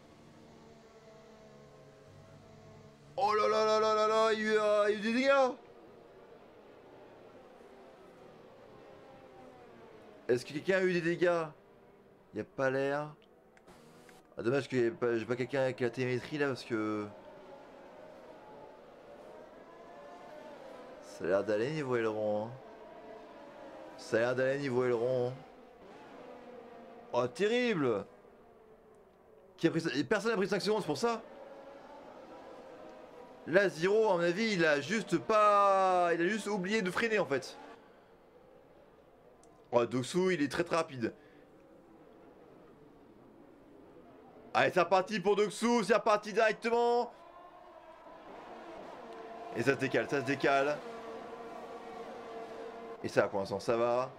Oh là là là là là là, il y a eu des dégâts. Est-ce que quelqu'un a eu des dégâts? Il n'y a pas l'air. Ah, dommage que j'ai pas quelqu'un avec la télémétrie là parce que... Ça a l'air d'aller niveau aileron. Hein. Ça a l'air d'aller niveau aileron. Oh terrible! Qui a pris ça? Et personne n'a pris 5 secondes, c'est pour ça? Là, Zero, à mon avis, il a juste pas... Il a juste oublié de freiner en fait. Oh, Doksu, il est très très rapide. Allez, c'est reparti pour Doksu, c'est reparti directement. Et ça se décale, ça se décale. Et ça, pour l'instant, ça va.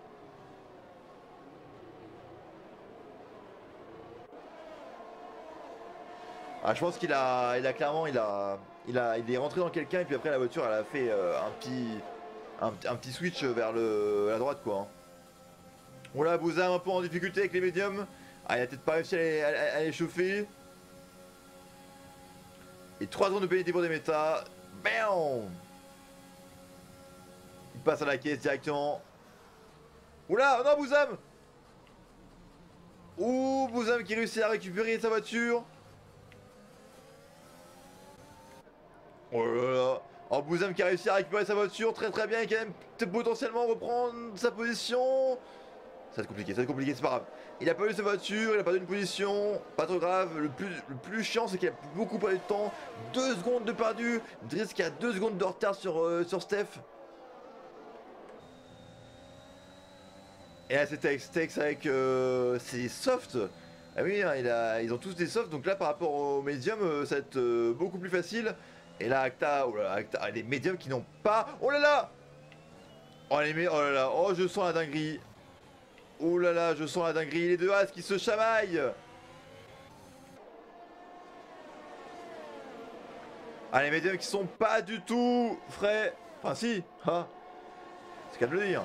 Ah, je pense qu'il a clairement, il est rentré dans quelqu'un et puis après la voiture, elle a fait un petit switch vers la droite, quoi. Hein. On l'a Bouzam un peu en difficulté avec les médiums. Ah, il a peut-être pas réussi à les chauffer. Et 3 secondes de pénalité pour des méta. Bam! Il passe à la caisse directement. Oula, oh non, Bouzam! Ouh, Bouzam qui réussit à récupérer sa voiture. Oh là là. Oh, Bouzam qui a réussi à récupérer sa voiture très très bien et qui va même potentiellement reprendre sa position. Ça va être compliqué, c'est pas grave. Il a perdu sa voiture, il a perdu une position, pas trop grave. Le plus chiant, c'est qu'il a beaucoup perdu de temps. 2 secondes de perdu. Driss qui a 2 secondes de retard sur Steph. Et là, c'est Tex avec ses softs. Ah oui, hein, ils ont tous des softs, donc là, par rapport aux médiums, ça va être beaucoup plus facile. Et là, Acta, oh là, Acta, les médiums qui n'ont pas... Oh là là! Oh, oh là là, oh, je sens la dinguerie. Oh là là, je sens la dinguerie. Les deux As qui se chamaillent. Ah, les médiums qui sont pas du tout frais. Enfin, si, hein. C'est qu'à le dire.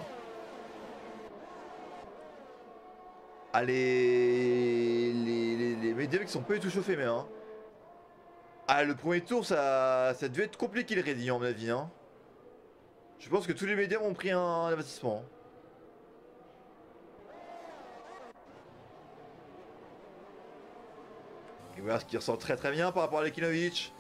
Ah, les médiums qui sont pas du tout chauffés, mais hein. Ah, le premier tour, ça a dû être compliqué le ready, en mon avis, hein. Je pense que tous les médiums ont pris un investissement. Et voilà ce qui ressort très très bien par rapport à Lekinovic.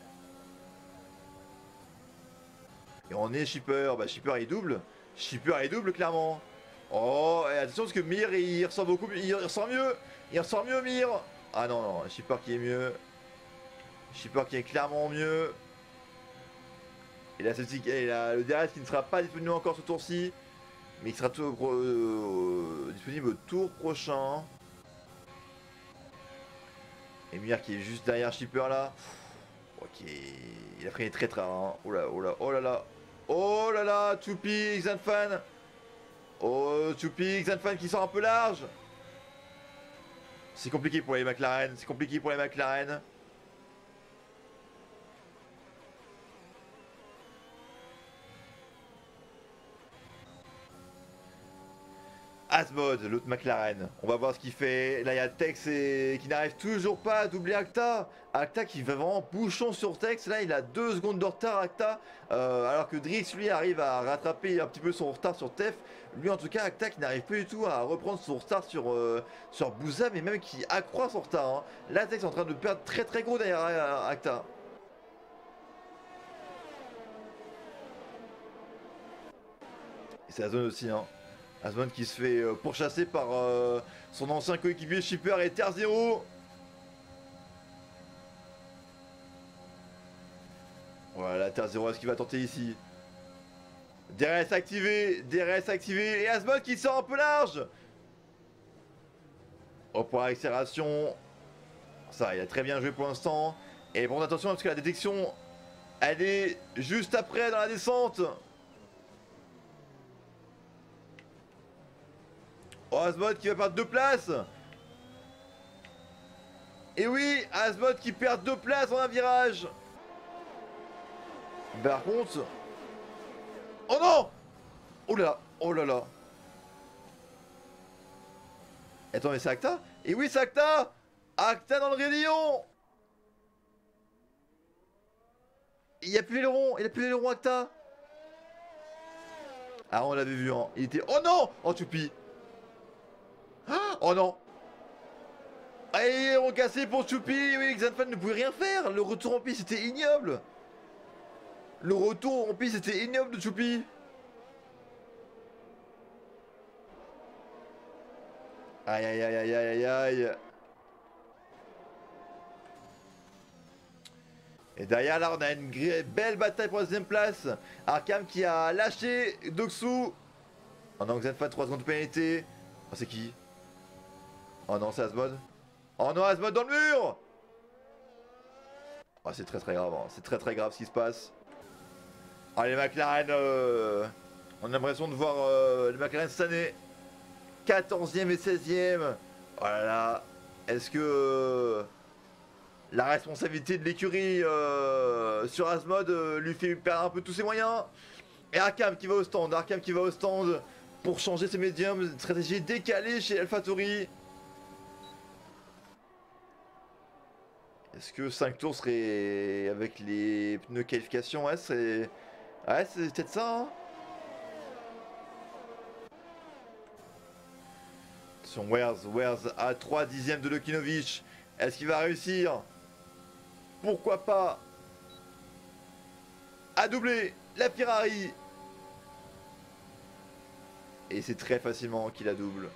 Et on est Shipper, bah Shipper il double. Shipper il double clairement. Oh, et attention parce que Mir il ressort beaucoup mieux. Il ressort mieux Mir. Ah non, non, Shipper qui est mieux. Shipper qui est clairement mieux. Et là, le DRS qui ne sera pas disponible encore ce tour-ci. Mais qui sera disponible au tour prochain. Et Mir qui est juste derrière Shipper là. Ok, il a pris très très rare. Hein. Oh là, oh là, oh là là. Oh là là, Choupi, Xanfan. Oh, Choupi, Xanfan qui sort un peu large. C'est compliqué pour les McLaren, c'est compliqué pour les McLaren. Asmod, l'autre McLaren. On va voir ce qu'il fait. Là, il y a Tex qui n'arrive toujours pas à doubler Acta. Acta qui va vraiment bouchon sur Tex. Là, il a 2 secondes de retard, Acta. Alors que Drix, lui, arrive à rattraper un petit peu son retard sur Tef. Lui, en tout cas, Acta qui n'arrive pas du tout à reprendre son retard sur Bouza, mais même qui accroît son retard. Hein. Là, Tex est en train de perdre très très gros derrière Acta. Et c'est la zone aussi, hein. Asmod qui se fait pourchasser par son ancien coéquipier Shipper et Terre Zero. Voilà, Terre Zero, est-ce qu'il va tenter ici? DRS activé et Asmod qui sort un peu large. Oh, pour l'accélération. Ça, il a très bien joué pour l'instant. Et bon, attention parce que la détection, elle est juste après dans la descente. Oh, Asmod qui va perdre 2 places. Et oui, Asmod qui perd 2 places en un virage. Par contre... Oh non! Oh là là, oh là là. Attends, mais c'est Acta? Et oui, c'est Acta! Acta dans le rayon. Il n'y a plus l'aileron, il a plus l'aileron Acta. Ah, on l'avait vu, hein. Il était... Oh non! Oh, Choupi. Oh non! Allez, on cassé pour Choupi. Oui, Xanfan ne pouvait rien faire. Le retour en piste c'était ignoble. Le retour en piste c'était ignoble de Choupi. Aïe aïe aïe aïe aïe aïe. Et derrière là on a une belle bataille pour la deuxième place. Arkham qui a lâché Doxu. Oh non, Xanfan 3 secondes de pénalité. Oh, c'est qui? Oh non, c'est Asmod. Oh non, Asmod dans le mur. Oh, c'est très très grave, hein. C'est très très grave ce qui se passe. Oh, les McLaren, on a l'impression de voir les McLaren cette année. 14e et 16e. Oh là là. Est-ce que la responsabilité de l'écurie sur Asmod lui fait perdre un peu tous ses moyens? Et Arkham qui va au stand. Arkham qui va au stand pour changer ses médiums. Stratégie décalée chez AlphaTauri. Est-ce que 5 tours serait avec les pneus qualification? Ouais, c'est peut-être ça. Hein. Attention, Wares à 3 dixièmes de Lokinovic. Est-ce qu'il va réussir? Pourquoi pas à doubler la Ferrari? Et c'est très facilement qu'il la double.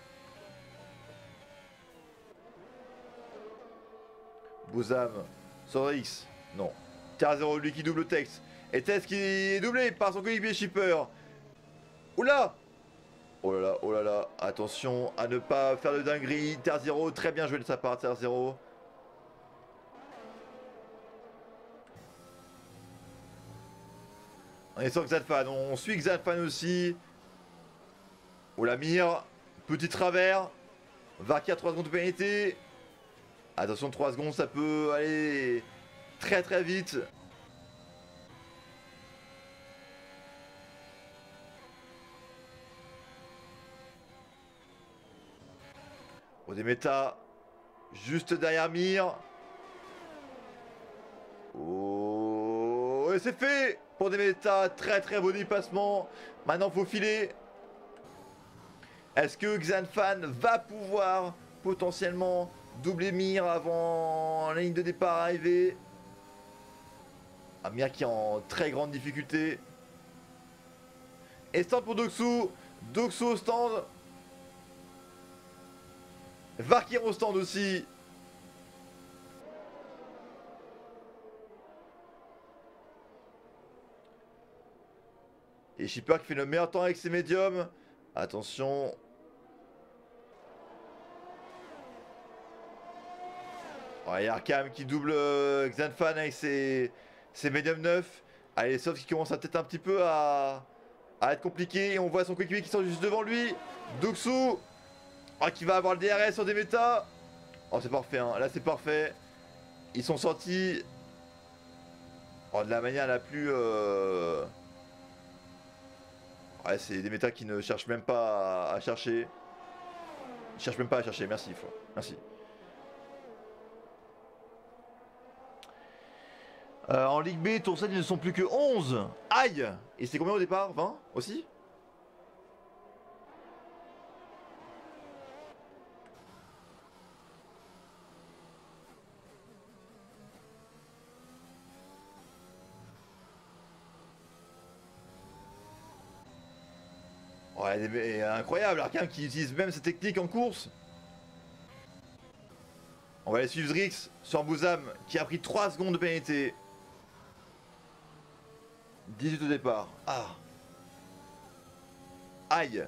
Bouzam, Sodrix, non. Terre Zero, lui qui double Tex. Et Tex qui est doublé par son coéquipier Shipper. Oula! Oh là là, oh là là. Attention à ne pas faire de dinguerie. Terre Zero, très bien joué de sa part, Terre Zero. On est sur Xanfan, on suit Xanfan aussi. Oh la mire, petit travers. Varki à 3 secondes de pénalité. Attention, 3 secondes, ça peut aller très très vite. Odemeta, juste derrière Mir. Oh, et c'est fait pour Odemeta, très très bon dépassement. Maintenant, faut filer. Est-ce que Xanfan va pouvoir potentiellement doubler Mir avant la ligne de départ arrivée? Mir qui est en très grande difficulté. Et stand pour Doxu. Doxu au stand. Varkir au stand aussi. Et Shipper qui fait le meilleur temps avec ses médiums. Attention. Ouais, y a Arkham qui double Xanfan avec ses médiums 9. Allez, sauf qui commence à peut-être un petit peu à être compliqué. Et on voit son coéquipier qui sort juste devant lui. Doxu qui va avoir le DRS sur des méta. Oh, c'est parfait, hein. Là c'est parfait. Ils sont sortis de la manière la plus... Ouais, c'est des méta qui ne cherchent même pas à chercher. Ils cherchent même pas à chercher, merci. Merci. En Ligue B, tour 7, ils ne sont plus que 11. Aïe. Et c'était combien au départ? 20 aussi? Ouais, incroyable, Arkham qui utilise même cette technique en course. On va aller suivre Drix sur Bouzam qui a pris 3 secondes de pénalité. 18 au départ. Ah. Aïe.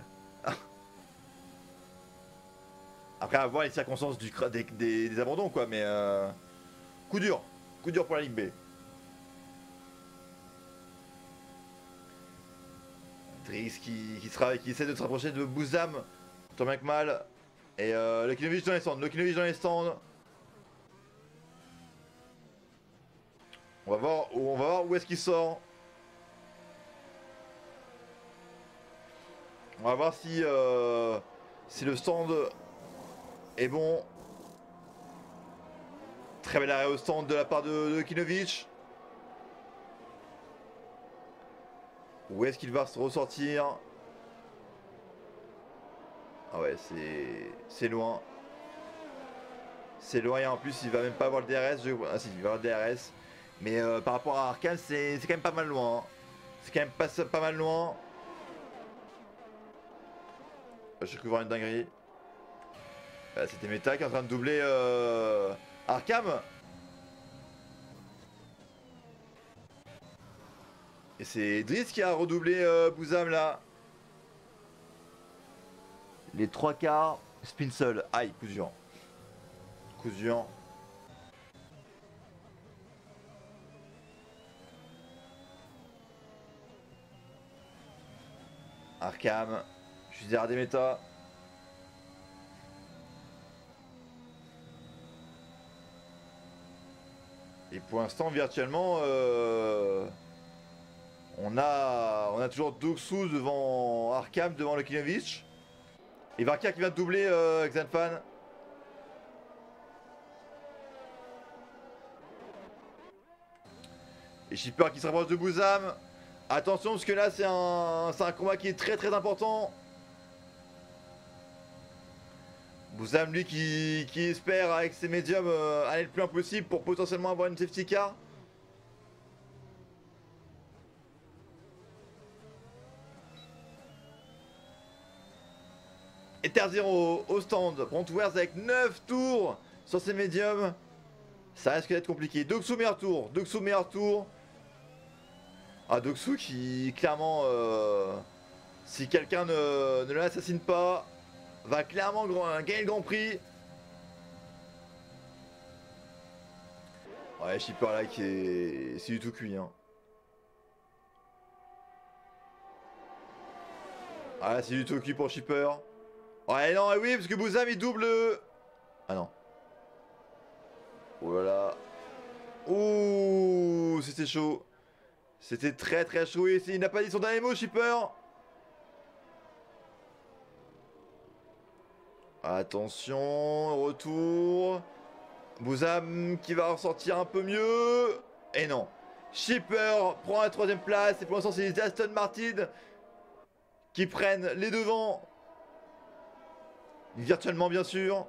Après à voir les circonstances des abandons quoi, mais coup dur pour la Ligue B. Drix qui essaie de se rapprocher de Bouzam, tant bien que mal. Et Lokinovic dans les stands, On va voir où est-ce qu'il sort. On va voir si le stand est bon. Très bel arrêt au stand de la part de Lokinovic. Où est-ce qu'il va se ressortir? Ah ouais, c'est loin. C'est loin et en plus il va même pas avoir le DRS. Ah si, il va avoir le DRS. Mais par rapport à Arkham, c'est quand même pas mal loin. Hein. C'est quand même pas mal loin. Je cru voir une dinguerie. C'était Meta qui est en train de doubler Arkham. Et c'est Driss qui a redoublé Bouzam là. Les 3 quarts, spin seul. Aïe, coup dur. Coup dur. Arkham, je suis derrière des méta. Et pour l'instant, virtuellement, on a toujours Doxu devant Arkham, devant Lokinovic. Et Varkia qui vient de doubler Xanfan. Et Shipper qui se rapproche de Bouzam. Attention parce que là c'est un combat qui est très important. Bouzam lui qui espère avec ses médiums aller le plus loin possible pour potentiellement avoir une safety car. Ether 0 au stand, Brontwares avec 9 tours sur ses médiums. Ça risque d'être compliqué. Doxu meilleur tour. Ah, Doxu qui clairement, si quelqu'un ne l'assassine pas, va clairement gagner le Grand Prix. Ouais, Shipper là c'est du tout cuit. Hein. Ah, c'est du tout cuit pour Shipper. Ouais, non, oui, parce que Bouzam il double. Ah non. Voilà. Ouh, c'était chaud. C'était très chaud. Il n'a pas dit son dernier mot, Shipper. Attention, retour. Bouzam qui va ressortir un peu mieux. Et non. Shipper prend la 3ème place. Et pour l'instant, c'est les Aston Martin qui prennent les devants. Virtuellement, bien sûr.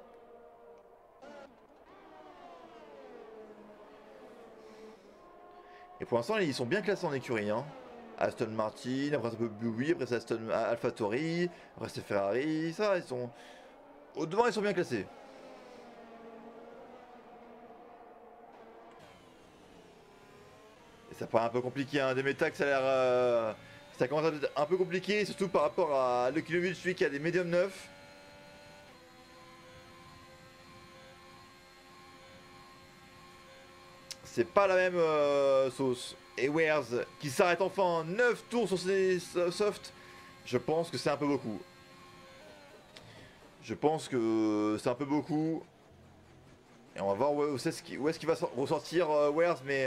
Et pour l'instant, ils sont bien classés en écurie. Hein. Aston Martin, après c'est un peu Bubi, après c'est Aston AlphaTauri, après c'est Ferrari. Ça, ils sont. Au devant, ils sont bien classés. Et ça paraît un peu compliqué. Hein. Des méta que ça a l'air. Ça commence à être un peu compliqué, surtout par rapport à Lokinovic, celui qui a des médiums 9. c'est pas la même sauce. Et Wares qui s'arrête enfin 9 tours sur ses softs. Je pense que c'est un peu beaucoup. Je pense que c'est un peu beaucoup. Et on va voir où est-ce qu'il va ressortir Wares, mais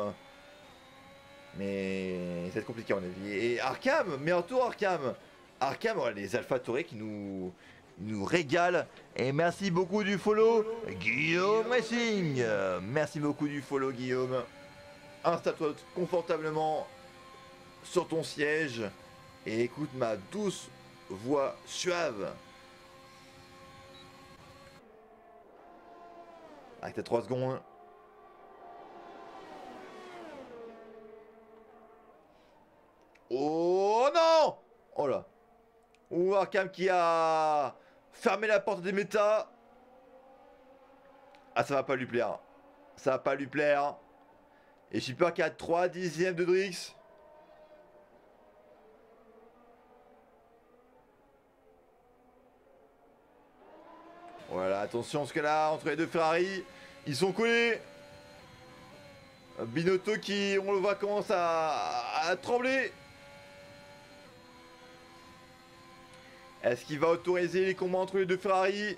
ça va être compliqué à mon avis. Et Arkham, meilleur tour Arkham. Arkham, ouais, les AlphaTauri qui nous régalent. Et merci beaucoup du follow, Guillaume Racing. Merci beaucoup du follow, Guillaume. Installe-toi confortablement sur ton siège et écoute ma douce voix suave. Avec tes 3 secondes. Oh non! Oh là. Ou Arkham qui a fermé la porte des méta. Ah, ça va pas lui plaire. Ça va pas lui plaire. Et Shipper qui a 3 dixièmes de Drix. Voilà, attention parce que là, entre les deux Ferrari, ils sont collés. Binotto qui, on le voit, commence à trembler. Est-ce qu'il va autoriser les combats entre les deux Ferrari?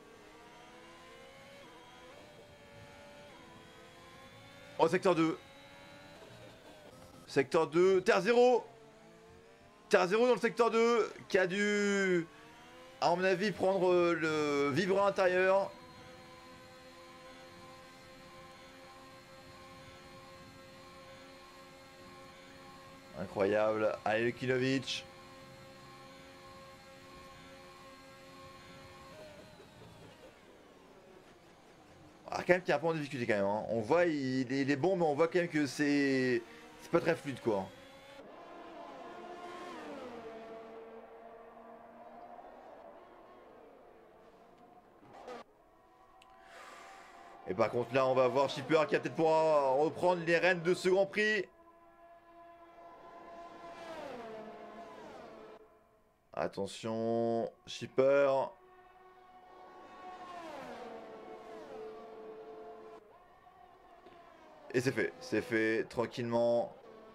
Oh, secteur 2. Secteur 2, Terre 0. Terre 0 dans le secteur 2 qui a dû, à mon avis, prendre le vibreur intérieur. Incroyable. Allez, Lukinovic. Ah, quand même qu'il y a un peu en difficulté quand même. Hein. On voit, il est bon, mais on voit quand même que c'est pas très fluide quoi. Et par contre là on va voir Shipper qui va peut-être pouvoir reprendre les rênes de ce Grand Prix. Attention, Shipper. Et c'est fait tranquillement.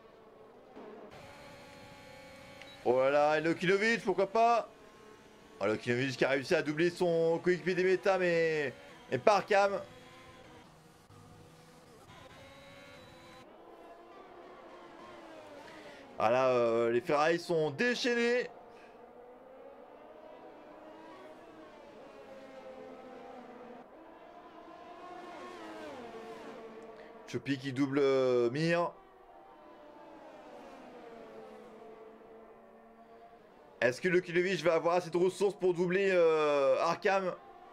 Oh là là, et Lokinovic, pourquoi pas? Oh, Lokinovic qui a réussi à doubler son coéquipier des méta, mais pas Arkham. Ah là, les Ferrari sont déchaînés. Chopi qui double Mir. Est-ce que Lokinovic va avoir assez de ressources pour doubler Arkham?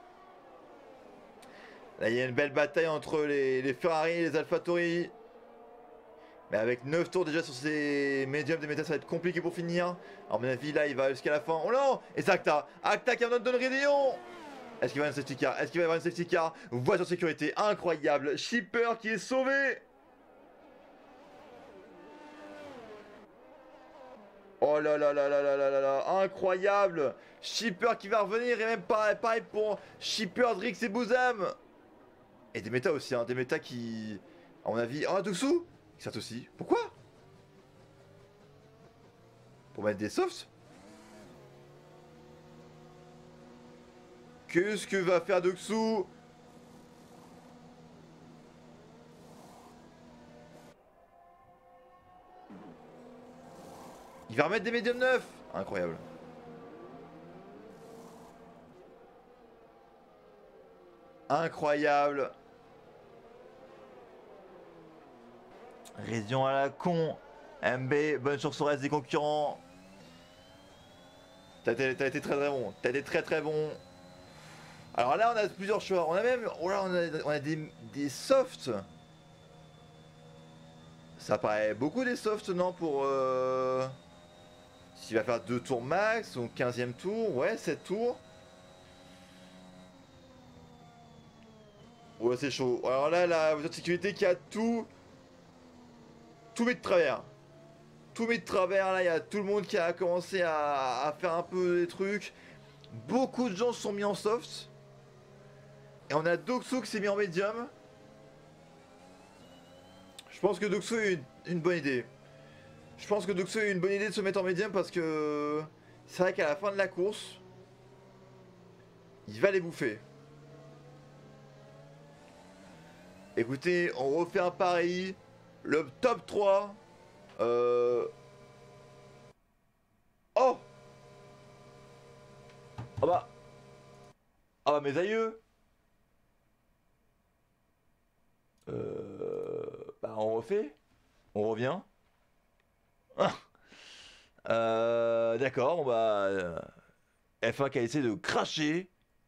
Là il y a une belle bataille entre les Ferrari et les AlphaTauri. Mais avec 9 tours déjà sur ces médiums des méta, ça va être compliqué pour finir. Alors, à mon avis, là, il va jusqu'à la fin. Oh non! Et c'est Acta! Acta qui abandonne Rédéon! Est-ce qu'il va y avoir une safety car? Est-ce qu'il va y avoir une safety car? Voiture de sécurité, incroyable! Shipper qui est sauvé! Oh là là là là là là là là! Incroyable! Shipper qui va revenir et même pareil pour Shipper, Drix et Bouzam! Et des méta aussi, hein, des méta qui, à mon avis... Oh, Doxou! Qui sert aussi. Pourquoi? Pour mettre des softs? Qu'est-ce que va faire Doxou? Il va remettre des médiums neufs. Incroyable. Incroyable. Résion à la con. MB, bonne chance au reste des concurrents. T'as été très très bon. T'as été très très bon. Alors là on a plusieurs choix. On a même. Oh là, on a des softs. Ça paraît beaucoup des softs, non? Pour s'il va faire 2 tours max, donc 15e tour, ouais, 7 tours. Ouais, c'est chaud. Alors là, la voiture de sécurité qui a tout mis de travers. Tout mis de travers, là, il y a tout le monde qui a commencé à faire un peu des trucs. Beaucoup de gens se sont mis en soft. Et on a Doxou qui s'est mis en médium. pense que Doxo a une bonne idée. Je pense que Doxo a une bonne idée de se mettre en médium parce que c'est vrai qu'à la fin de la course, il va les bouffer. Écoutez, on refait un pari. Le top 3. Oh! Ah bah. Ah bah mes aïeux. Bah on refait. On revient. D'accord, on va... F1 qui a essayé de cracher.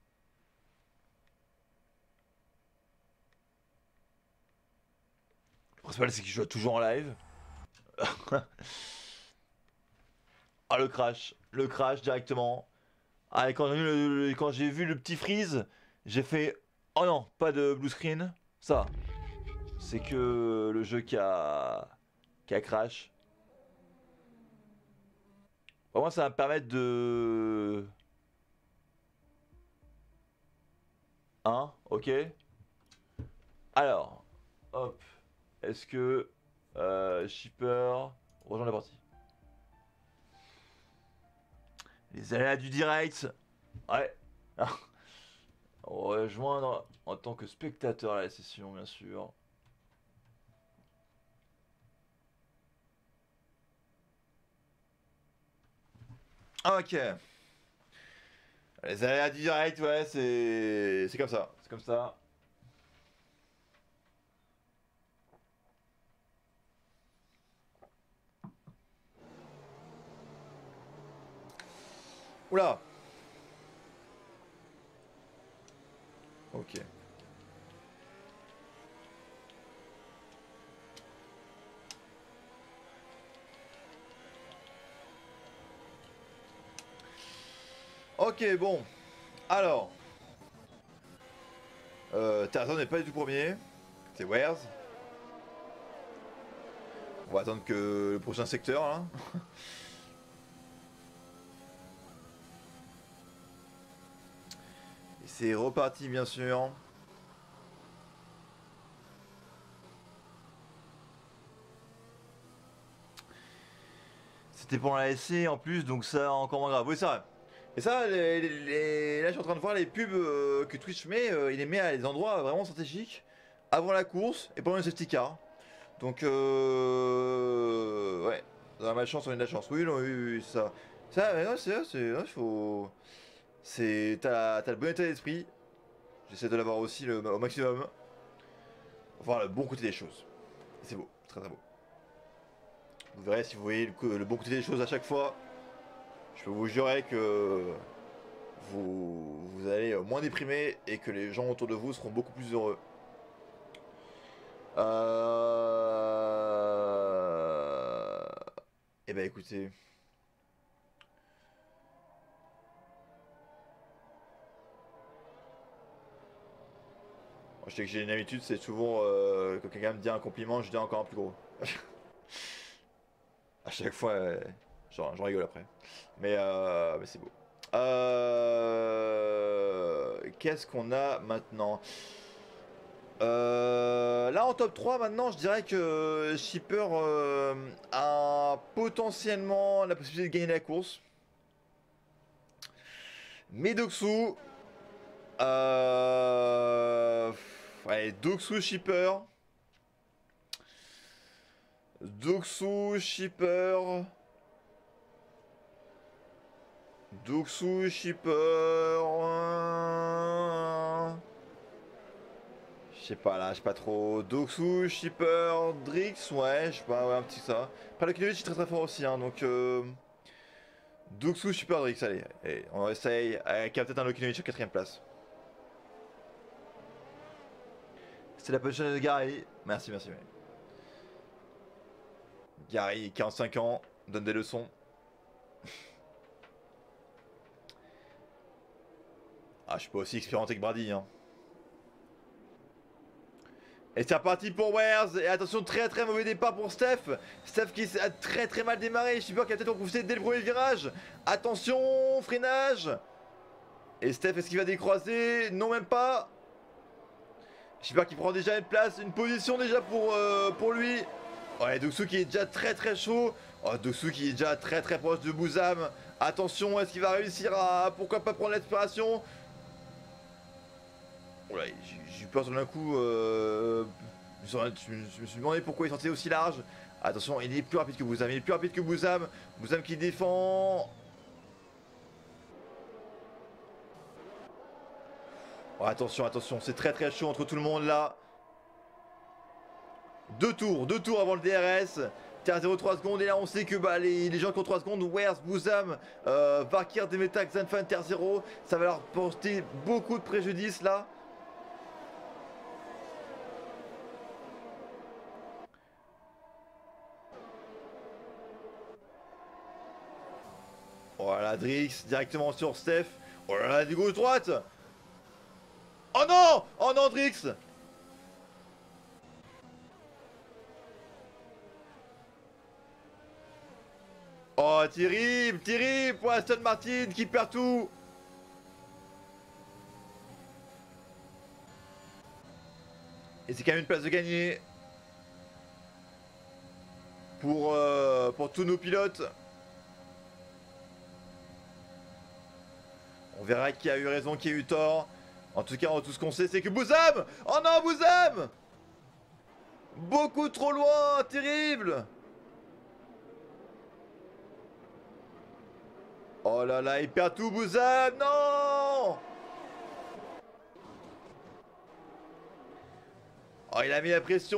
Le principal c'est qu'il joue toujours en live. Ah le crash directement. Ah et quand j'ai vu le petit freeze, j'ai fait oh non, pas de blue screen. Ça, c'est que le jeu qui a crash. Au moins ça va me permettre de... Hein, ok. Alors, hop. Est-ce que Shipper rejoint la partie? Les aléas du direct. Ouais. Rejoindre en tant que spectateur à la session, bien sûr. Ok. Les aléas du direct, ouais, c'est comme ça. C'est comme ça. Oula. Ok. Ok, bon. Alors. Tarzan n'est pas du tout premier. C'est Wares. On va attendre que le prochain secteur, là. Et c'est reparti, bien sûr. C'était pour la SC en plus, donc ça encore moins grave. Oui, c'est vrai. Et ça, là je suis en train de voir les pubs que Twitch met, il les met à des endroits vraiment stratégiques, avant la course et pendant le safety car. Donc ouais, dans la malchance on a de la chance. Oui, non, oui, ça. Ça, mais non, il faut... T'as le bon état d'esprit. J'essaie de l'avoir aussi au maximum. Voir le bon côté des choses. C'est beau, très très beau. Vous verrez si vous voyez le bon côté des choses à chaque fois. Je peux vous jurer que vous allez moins déprimer et que les gens autour de vous seront beaucoup plus heureux. Eh ben écoutez. Moi, je sais que j'ai une habitude, c'est souvent quand quelqu'un me dit un compliment, je dis encore un plus gros. À chaque fois, j'en rigole après. Mais c'est beau. Qu'est-ce qu'on a maintenant? Là en top 3 maintenant je dirais que Shipper a potentiellement la possibilité de gagner la course. Mais Doxu ouais, Doxu Shipper. Doxu Shipper. Doxu Shipper. Je sais pas là, je sais pas trop. Doxu, Shipper, Drix, ouais, je sais pas, ouais, un petit ça. Après le Kinovich est très très fort aussi, hein, donc Doxu, Shipper, Drix, allez, on essaye. Avec peut-être un Lokinovich en 4ème place. C'est la position de Gary. Merci. Gary, 45 ans, donne des leçons. Ah, je suis pas aussi expérimenté que Brady, hein. Et c'est reparti pour Wares. Et attention, très très mauvais départ pour Steph. Steph qui a très très mal démarré. Shipper qui a peut-être repoussé dès le premier virage. Attention, freinage. Et Steph, est-ce qu'il va décroiser? Non, même pas. J'espère qu'il prend déjà une place, une position déjà pour lui. Ouais, Doxou qui est déjà très chaud. Oh, Doxou qui est déjà très proche de Bouzam. Attention, est-ce qu'il va réussir à pourquoi pas prendre l'inspiration? Oh là, j'ai eu peur d'un coup. Je me suis demandé pourquoi il sortait aussi large. Attention, il est plus rapide que Bouzam. Il est plus rapide que Bouzam. Bouzam qui défend. Oh, attention, c'est très chaud entre tout le monde là. Deux tours avant le DRS. Tiens, 0,3 secondes. Et là, on sait que bah, les gens qui ont 3 secondes, Wers, Bouzam, Vakir, Demetak, Zanfan, Terre 0, ça va leur porter beaucoup de préjudice là. Voilà, Drix directement sur Steph. Oh là là, du gauche droite. Oh non! Oh non, Drix! Oh, terrible pour Aston Martin qui perd tout. Et c'est quand même une place de gagner pour tous nos pilotes. On verra qui a eu raison, qui a eu tort. En tout cas, tout ce qu'on sait, c'est que Bouzam! Oh non, Bouzam! Beaucoup trop loin, terrible! Oh là là, il perd tout, Bouzam! Non! Oh, il a mis la pression,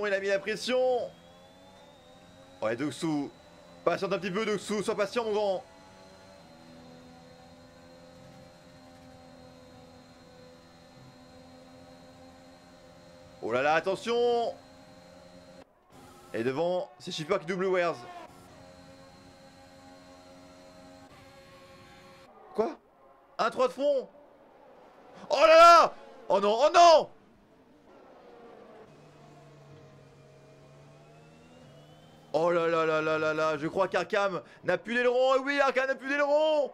Ouais, Doxou. Patiente un petit peu, Doxou, sois patient, mon grand. Oh là là, attention! Et devant, c'est Shipper qui double Wers. Quoi? Un 3 de front? Oh là là! Oh non, oh non! Oh là là là là là là, je crois qu'Arkham n'a plus d'aileron. Oui, Arkham n'a plus d'aileron.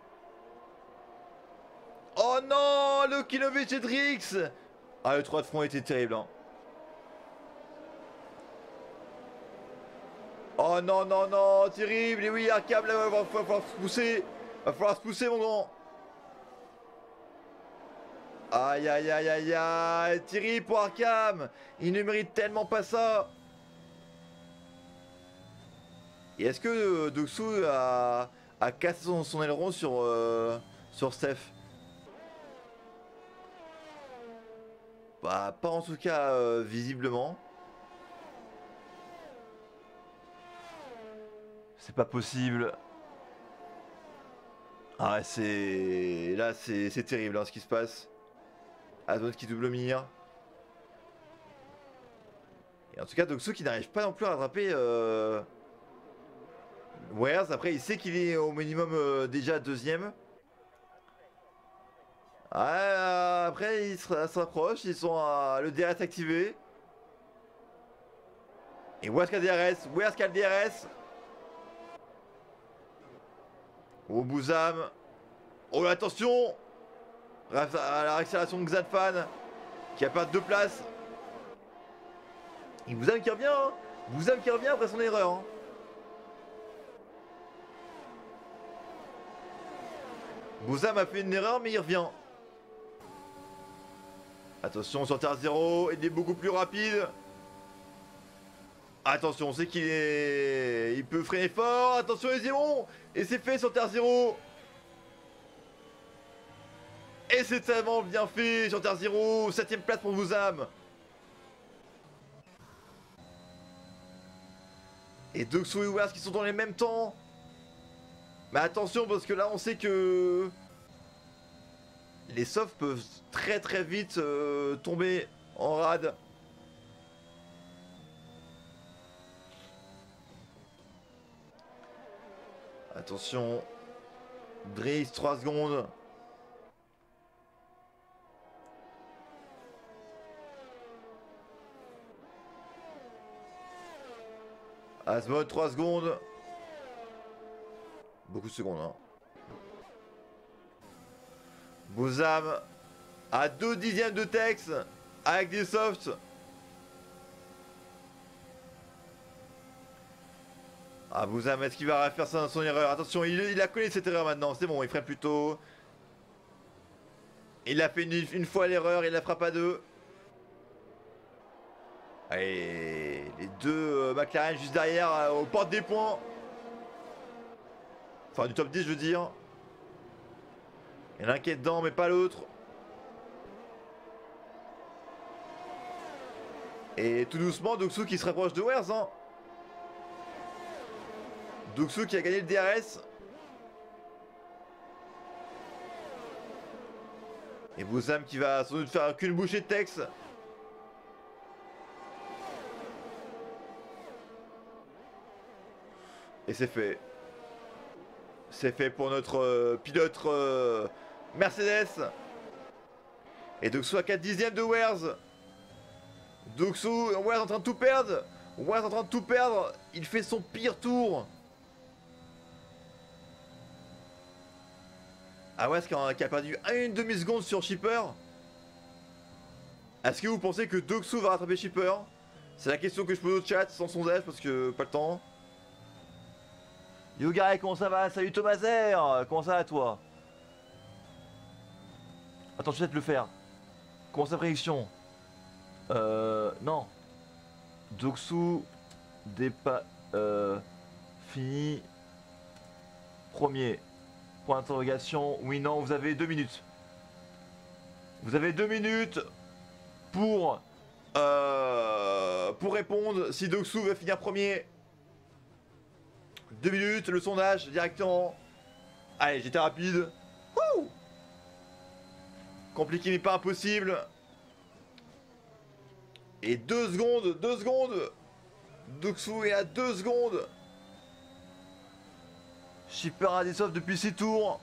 Oh non, le kilomètre et Drix. Ah, le 3 de front était terrible, hein. Oh non, non, non, terrible. Et oui, Arkham, là, va falloir se pousser. Va falloir se pousser, mon grand. Aïe, aïe, aïe, aïe, aïe. Terrible pour Arkham. Il ne mérite tellement pas ça. Et est-ce que Doxou a cassé son aileron sur Steph? Bah, pas en tout cas visiblement. C'est pas possible. Ah, c'est... Là, c'est terrible hein, ce qui se passe. Azot qui double mire. Et en tout cas, Doxou qui n'arrive pas non plus à rattraper... Wers, après il sait qu'il est au minimum déjà deuxième. Ah, après il se rapproche, ils sont à le DRS activé. Et Wers qui a le DRS, Wers qui a le DRS. Oh Bouzam. Oh attention. À la accélération de Xanfan qui a perdu 2 places. Et Bouzam qui revient hein. Bouzam qui revient après son erreur hein. Bouzam a fait une erreur mais il revient. Attention sur terre 0, il est beaucoup plus rapide. Attention, on sait qu'il est... Il peut freiner fort, attention les zéros. Et c'est fait sur terre 0. Et c'est tellement bien fait sur terre 0, 7ème place pour Bouzam. Et Doxou et Wers qui sont dans les mêmes temps. Mais attention parce que là on sait que les softs peuvent très vite tomber en rade. Attention. Driss 3 secondes. Asmod 3 secondes. Beaucoup de secondes hein. Bouzam à 2 dixièmes de Tex. avec des softs. Ah, Bouzam, est-ce qu'il va faire son erreur? Attention, il a connu cette erreur maintenant. C'est bon, il ferait plus tôt. Il a fait une fois l'erreur, il la fera pas deux. Allez, les deux McLaren juste derrière, aux portes des points. Enfin, du top 10, je veux dire. Il y en a un qui est dedans, mais pas l'autre. Et tout doucement, Doksu qui se rapproche de Wers, hein. Doksu qui a gagné le DRS. Et Bouzam qui va sans doute faire qu'une bouchée de texte. Et c'est fait. C'est fait pour notre pilote Mercedes. Et Doksu à 4 dixièmes de Wers. Doksu, Wers en train de tout perdre. Wers en train de tout perdre. Il fait son pire tour. Ah ouais, qui a perdu une demi-seconde sur Shipper. Est-ce que vous pensez que Doksu va rattraper Shipper? C'est la question que je pose au chat sans sondage parce que pas le temps. Yo Gary, comment ça va? Salut Thomaser. Comment ça va toi? Attends, je vais peut-être le faire. Comment sa prédiction? Non. Doksu fini premier. Point d'interrogation. Oui, non, vous avez 2 minutes. Vous avez 2 minutes pour répondre si Doksu va finir premier. 2 minutes, le sondage directement. Allez, j'étais rapide. Wouh! Compliqué mais pas impossible. Et 2 secondes, 2 secondes. Doksu est à 2 secondes. Shipper a des softs depuis 6 tours.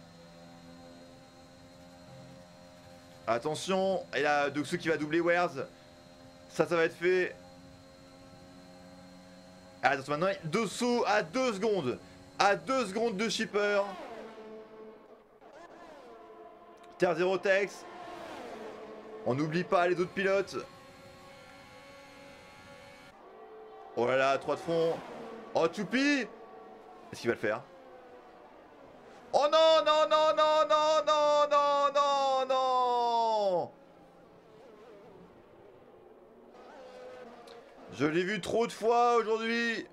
Attention, et là Doksu qui va doubler Wers. Ça va être fait. Attention maintenant, Doksu à 2 secondes. À 2 secondes de Shipper. Terre 0 Tex. On n'oublie pas les autres pilotes. Oh là là, 3 de fond. Oh Choupi. Est-ce qu'il va le faire? Oh non, non, non, non, non, non, non, non, non. Je l'ai vu trop de fois aujourd'hui.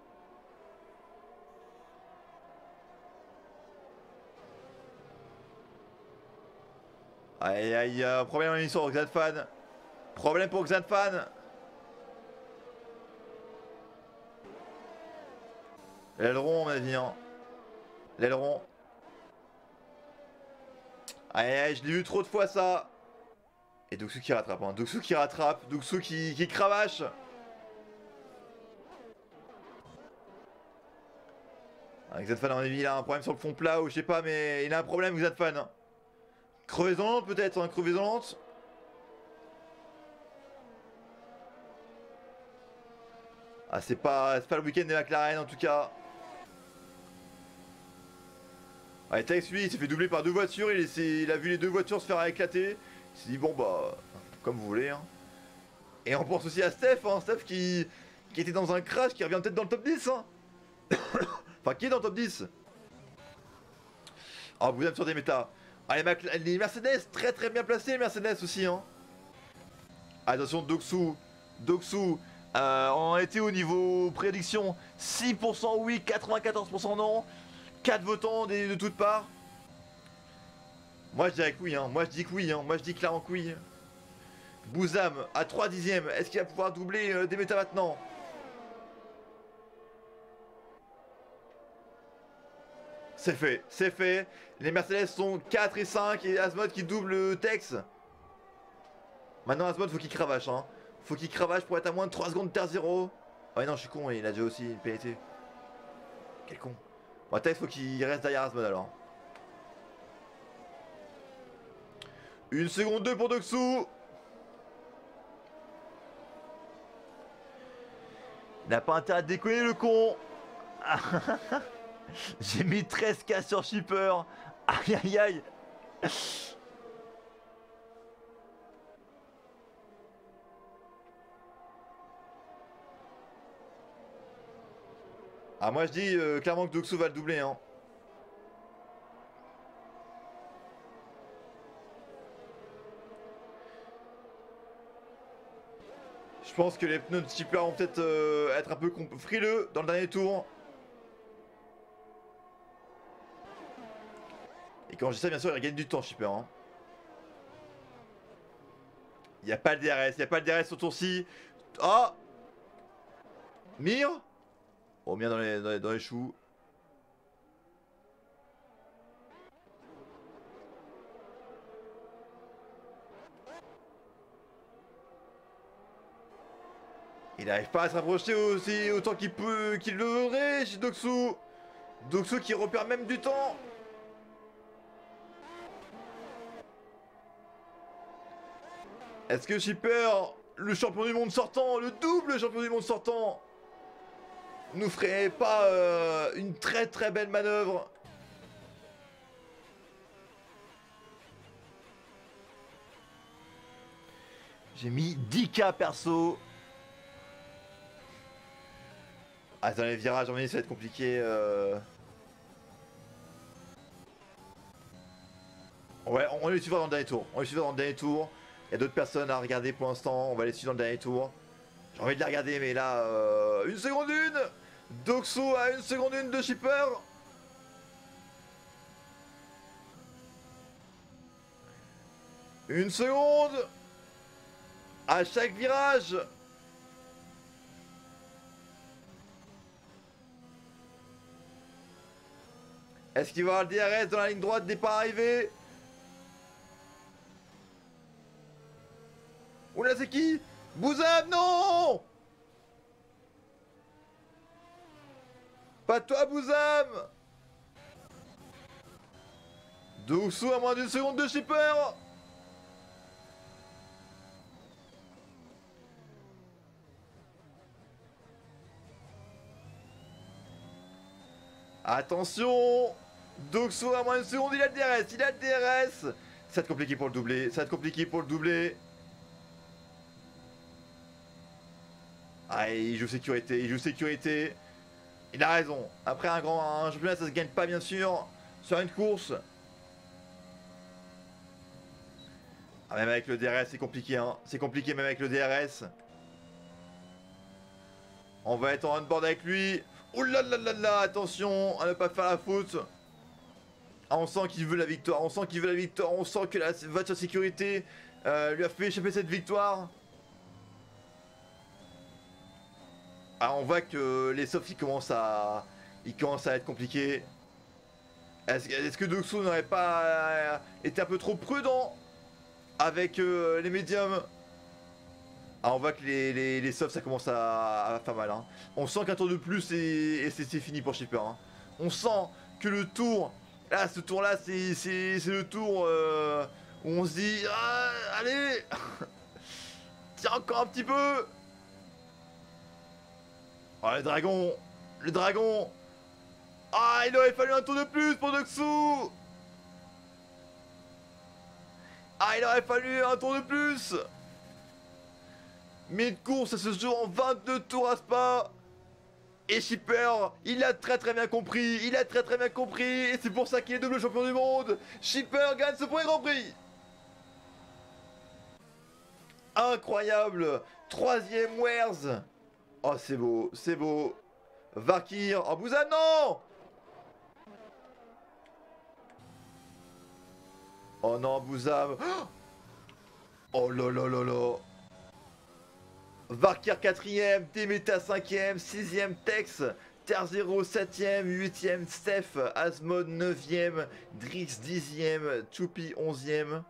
Aïe aïe, problème en émission pour Xanfan. Problème pour Xanfan. L'aileron, on m'a dit, hein. L'aileron. Aïe aïe, je l'ai vu trop de fois ça. Et Doksu qui rattrape, hein. Doksu qui rattrape. Doksu qui cravache. Xanfan, à mon avis, il a un problème sur le fond plat ou je sais pas, mais il a un problème, Xanfan. Hein. Crevaison lente peut-être, hein. Crevaison lente. Ah, c'est pas le week-end des McLaren en tout cas. Ouais, Tex lui il s'est fait doubler par 2 voitures, il a vu les 2 voitures se faire éclater. Il s'est dit bon bah comme vous voulez hein. Et on pense aussi à Steph, hein, Steph qui était dans un crash, qui revient peut-être dans le top 10 hein. Enfin qui est dans le top 10. Ah vous êtes sur des méta. Ah les Mercedes très très bien placés les Mercedes aussi hein. Attention Doksu. On était au niveau prédiction 6% oui, 94% non. 4 votants de toutes parts. Moi je dirais que oui, hein. Moi je dis que oui, hein. Moi je dis clairement que oui. Bouzam à 3 dixièmes. Est-ce qu'il va pouvoir doubler des méta maintenant? C'est fait, c'est fait. Les Mercedes sont 4 et 5 et Asmod qui double Tex. Maintenant Asmod faut qu'il cravache hein. Faut qu'il cravache pour être à moins de 3 secondes de terre 0. Ah ouais non je suis con, il a déjà aussi une PLT. Quel con. Bon, Tex faut qu'il reste derrière Asmod alors. 1 seconde 2 pour Doksu. Il n'a pas intérêt à déconner le con. J'ai mis 13K sur Shipper. Aïe aïe aïe. Ah moi je dis clairement que Doxo va le doubler hein. Je pense que les pneus de Shipper vont peut-être être un peu frileux dans le dernier tour. Et quand je dis ça, bien sûr, il gagne du temps, Shipper. Hein. Il n'y a pas le DRS, il n'y a pas le DRS au tour-ci. Ah, Mir. Oh, bien dans les choux. Il n'arrive pas à se rapprocher aussi autant qu'il peut, qu'il le voudrait chez Doxo. Doxo qui repère même du temps. Est-ce que Shipper, le champion du monde sortant, le double champion du monde sortant, nous ferait pas une très très belle manœuvre? J'ai mis 10K perso. Ah, dans les virages, ça va être compliqué. Ouais, on les suivra dans le dernier tour. On les suivra dans le dernier tour. Il y a d'autres personnes à regarder pour l'instant. On va les suivre dans le dernier tour. J'ai envie de les regarder, mais là, 1 seconde 1. Doxo à 1 seconde 1 de Shipper. Une seconde. À chaque virage. Est-ce qu'il va avoir le DRS dans la ligne droite départ arrivée? Oula, c'est qui? Bouzam, non! Pas toi, Bouzam! Doxo à moins d'1 seconde de Shipper! Attention! Doxo à moins d'1 seconde, il a le DRS, il a le DRS! Ça va être compliqué pour le doubler, ça va être compliqué pour le doubler. Ah, il joue sécurité, il joue sécurité. Il a raison. Après un championnat, ça se gagne pas bien sûr. Sur une course. Ah, même avec le DRS, c'est compliqué hein. C'est compliqué même avec le DRS. On va être en on-board avec lui. Oh là là là là, attention à ne pas faire la faute. Ah, on sent qu'il veut la victoire, on sent qu'il veut la victoire, on sent que la voiture de sécurité lui a fait échapper cette victoire. Ah, on voit que les softs ils commencent à être compliqués. Est-ce que Doxo n'aurait pas été un peu trop prudent avec les médiums? Ah, on voit que les softs ça commence à faire mal hein. On sent qu'un tour de plus et c'est fini pour Shipper hein. On sent que le tour, là ce tour là c'est le tour où on se dit ah, allez tiens encore un petit peu. Oh le dragon. Le dragon. Ah, il aurait fallu un tour de plus pour Doxo. Ah, il aurait fallu un tour de plus. Mais une course, ça se joue en 22 tours à Spa. Et Shipper, il a très bien compris. Il a très bien compris. Et c'est pour ça qu'il est double champion du monde. Shipper gagne ce premier Grand Prix. Incroyable. 3ème Wares. Oh, c'est beau, c'est beau. Vakir. Oh, Bouzan, non. Oh non, Bouzam. Oh là là là là. Vakir 4ème, Demeta 5ème, 6ème Tex, Terzero 7ème, 8ème Steph, Asmod 9ème, Drix 10ème, Choupi 11ème.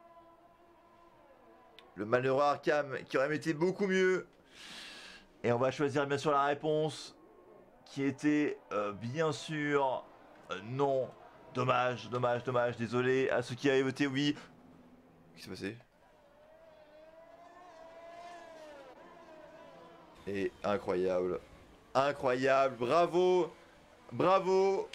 Le malheureux Arkham qui aurait été beaucoup mieux. Et on va choisir bien sûr la réponse qui était bien sûr non. Dommage, désolé à ceux qui avaient voté oui. Qu'est-ce qui s'est passé? Et incroyable. Incroyable, bravo. Bravo.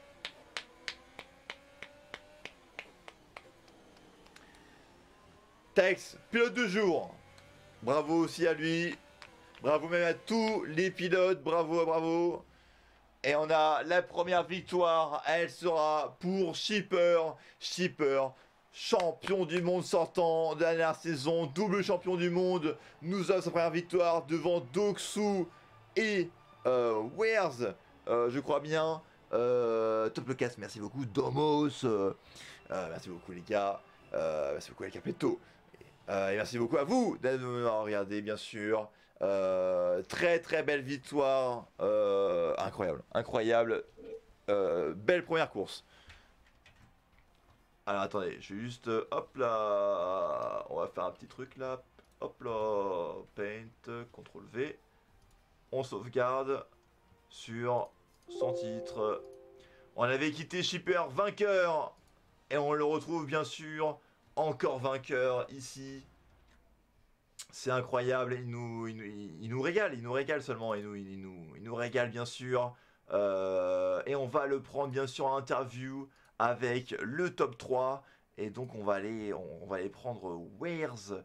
Tex, pilote de jour. Bravo aussi à lui. Bravo même à tous les pilotes. Bravo, bravo. Et on a la première victoire, elle sera pour Shipper. Shipper, champion du monde sortant de la dernière saison, double champion du monde, nous avons sa première victoire devant Doksu et Wares, je crois bien. Top le casse, merci beaucoup. Domos, merci beaucoup les gars. Merci beaucoup El Capetto. Et merci beaucoup à vous d'avoir regardé, bien sûr. Très très belle victoire. Incroyable, incroyable. Belle première course. Alors attendez, je vais juste. Hop là. On va faire un petit truc là. Hop là. Paint, CTRL V. On sauvegarde sur son titre. On avait quitté Shipper vainqueur. Et on le retrouve bien sûr encore vainqueur ici. C'est incroyable, il nous régale seulement, il nous régale bien sûr. Et on va le prendre bien sûr en interview avec le top 3. Et donc on va aller prendre Wares,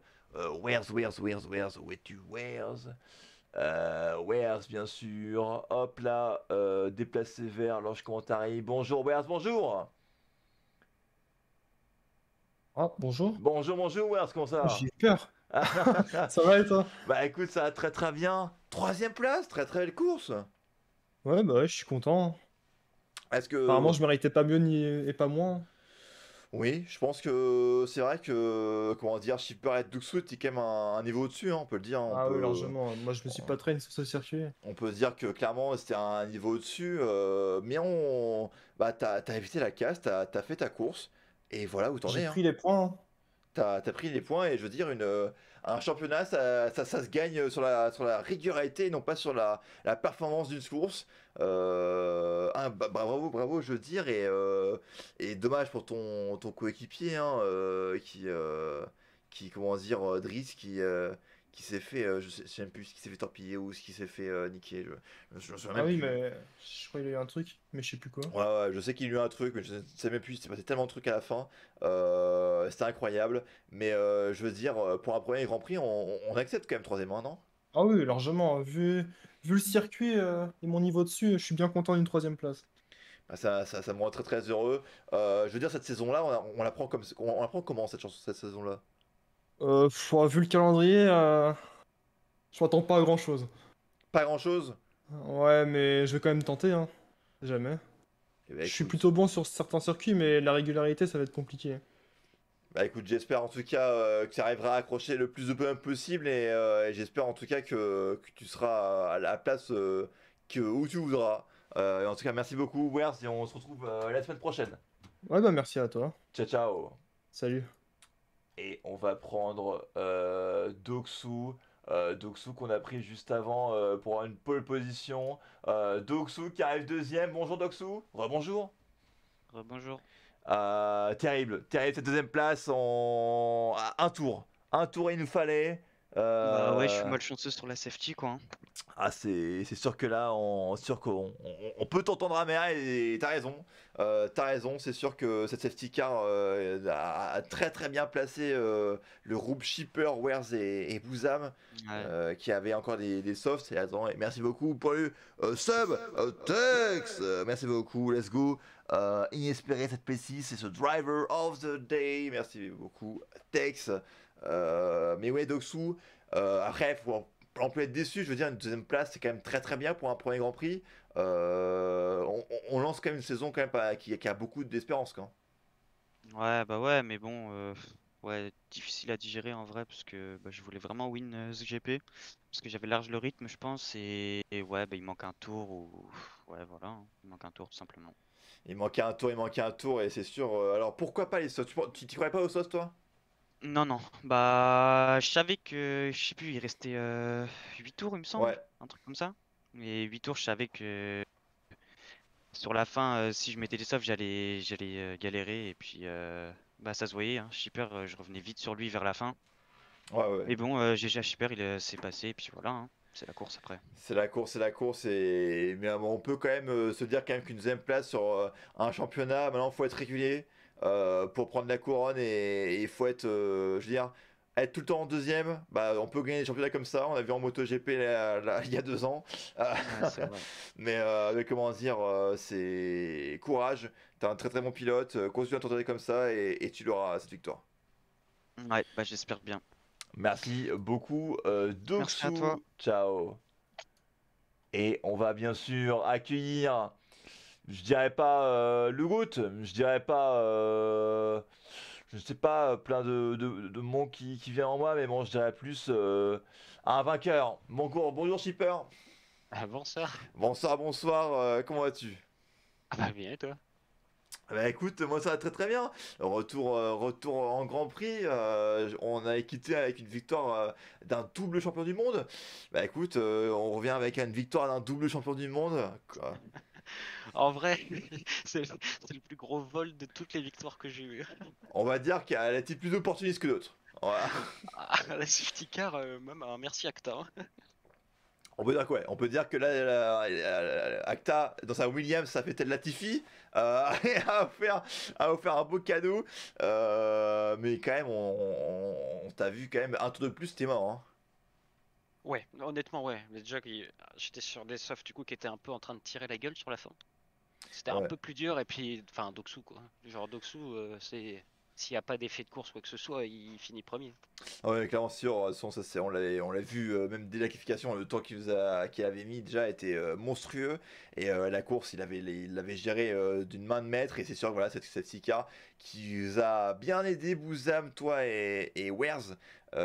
Wares bien sûr. Hop là, déplacer vers Loge Commentary. Bonjour Wares, bonjour. Ah, bonjour. Bonjour Wares, comment ça va? J'ai peur. Ça va et toi? Bah écoute, ça va très très bien. Troisième place, très très belle course. Ouais, bah ouais, je suis content. Est-ce que... Apparemment, je méritais pas mieux ni... et pas moins. Oui, je pense que c'est vrai que, comment dire, Shipper et Duxu est quand même un niveau au-dessus, hein, on peut le dire. Ah oui, largement. Moi, je me suis pas traîné sur ce circuit. On peut se dire que clairement c'était un niveau au-dessus, mais bah, t'as évité la casse, t'as fait ta course, et voilà où t'en es. J'ai Hein. pris les points. Hein. T'as pris les points et je veux dire, un championnat, ça se gagne sur la régularité et non pas sur la performance d'une course. Bravo, je veux dire, et dommage pour ton coéquipier, hein, comment dire, Driss, qui s'est fait, je sais même plus ce qui s'est fait torpiller ou ce qui s'est fait niquer. Je me souviens Ah même oui, plus. mais je crois qu'il y a eu un truc, mais je sais plus quoi. Ouais, je sais qu'il y a eu un truc, mais je sais même plus, il s'est passé tellement de trucs à la fin. C'était incroyable. Mais je veux dire, pour un premier Grand Prix, on accepte quand même troisième, non? Ah oui, largement. Vu le circuit et mon niveau dessus, je suis bien content d'une troisième place. Bah, ça me rend très très heureux. Je veux dire, cette saison-là, on la prend comment cette saison-là? Vu le calendrier, je m'attends pas à grand-chose. Pas grand-chose? Ouais, mais je vais quand même tenter, hein. Jamais. Eh ben, Je suis écoute. plutôt bon sur certains circuits, mais la régularité, ça va être compliqué. Bah écoute, j'espère en tout cas que tu arriveras à accrocher le plus de points possible et j'espère en tout cas que tu seras à la place où tu voudras. Et en tout cas, merci beaucoup, Wers, et on se retrouve la semaine prochaine. Ouais, bah merci à toi. Ciao, ciao. Salut. Et on va prendre Doksu. Doksu qu'on a pris juste avant pour une pole position. Doksu qui arrive deuxième. Bonjour Doksu. Bonjour. Bonjour. Terrible cette deuxième place en un tour. Un tour il nous fallait. Bah ouais, je suis malchanceux sur la safety quoi. Hein. Ah c'est sûr que là sûr qu'on on peut t'entendre à mer et t'as raison. C'est sûr que cette safety car a très très bien placé le groupe Shipper, Wares et Bouzam Ouais. qui avait encore des softs. Et merci beaucoup pour le sub Tex. Merci beaucoup, let's go. Inespéré cette P6, c'est ce driver of the day. Merci beaucoup, Tex. Mais ouais, Doksu. Après, on peut être déçu. Je veux dire, une deuxième place, c'est quand même très très bien pour un premier Grand Prix. On lance quand même une saison quand même qui a beaucoup d'espérance quand. Ouais, bah ouais, mais bon, ouais, difficile à digérer en vrai parce que bah, je voulais vraiment win ce GP parce que j'avais large le rythme, je pense, et ouais, bah il manque un tour ou ouais, voilà, hein, il manque un tour tout simplement. Il manquait un tour et c'est sûr. Alors pourquoi pas les sauces? Tu t'y croyais pas aux sauces toi? Non, non, bah je savais que, je sais plus, il restait 8 tours, il me semble, Ouais. un truc comme ça. Et 8 tours, je savais que sur la fin, si je mettais des softs, j'allais galérer, et puis bah ça se voyait, hein, Shipper, je revenais vite sur lui vers la fin. Ouais. Mais bon, GG à Shipper, s'est passé, et puis voilà, hein, c'est la course après. C'est la course mais on peut quand même se dire quand même qu'une deuxième place sur un championnat, maintenant il faut être régulier pour prendre la couronne et il faut être, je veux dire, être tout le temps en deuxième, bah, on peut gagner des championnats comme ça. On a vu en MotoGP il y a 2 ans. Euh, Ouais, c'est vrai. mais comment dire, c'est courage. T'es un très très bon pilote. Continue à t'entraîner comme ça et tu l'auras cette victoire. Ouais, bah j'espère bien. Merci beaucoup, Merci à toi. Doksu. Ciao. Et on va bien sûr accueillir, je dirais pas le GOAT, je dirais pas, je sais pas, plein de mots qui viennent en moi, mais bon, je dirais plus un vainqueur. Bonjour Shipper. Ah, bonsoir. Bonsoir, bonsoir, comment vas-tu? Ah bah bien et toi? Bah écoute, moi ça va très très bien. Retour en Grand Prix. On a quitté avec une victoire d'un double champion du monde. Bah écoute, on revient avec une victoire d'un double champion du monde. Quoi. En vrai, c'est le plus gros vol de toutes les victoires que j'ai eues. On va dire qu'elle a été plus opportuniste que d'autres. Voilà. Ah, la safety car, même un merci Acta, hein. On peut dire quoi? On peut dire que là, Acta, dans sa Williams, ça fait tel Latifi, et a offert un beau cadeau. Mais quand même, on t'a vu quand même un tour de plus, t'es mort. Hein. Ouais, honnêtement, ouais. Mais déjà, j'étais sur des softs du coup qui étaient un peu en train de tirer la gueule sur la fin. C'était un Ouais. peu plus dur et puis, enfin, Doksu quoi. Genre Doksu, c'est s'il n'y a pas d'effet de course quoi que ce soit, il finit premier. Ouais, clairement sûr. De toute façon, ça, on l'a vu même dès la qualification. Le temps qu'il avait mis déjà était monstrueux. Et la course, il l'avait géré d'une main de maître. Et c'est sûr que voilà, cette Sika qui nous a bien aidé, Bouzam, toi et Wares.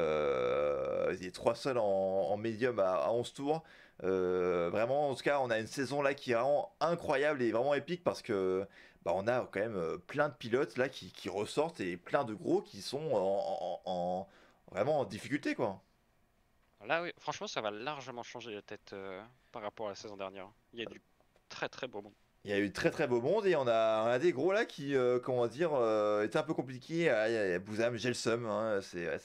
Ils étaient 3 seuls en médium à 11 tours. Vraiment, en tout cas, on a une saison là qui est vraiment incroyable et vraiment épique parce que bah, on a quand même plein de pilotes là qui ressortent et plein de gros qui sont vraiment en difficulté quoi. Là, oui, franchement, ça va largement changer la tête par rapport à la saison dernière. Il y a du très très beau monde. Il y a eu de très très beau monde et on a des gros là qui, comment dire, étaient un peu compliqués. Ah, il y a Bouzam, j'ai le seum. Hein,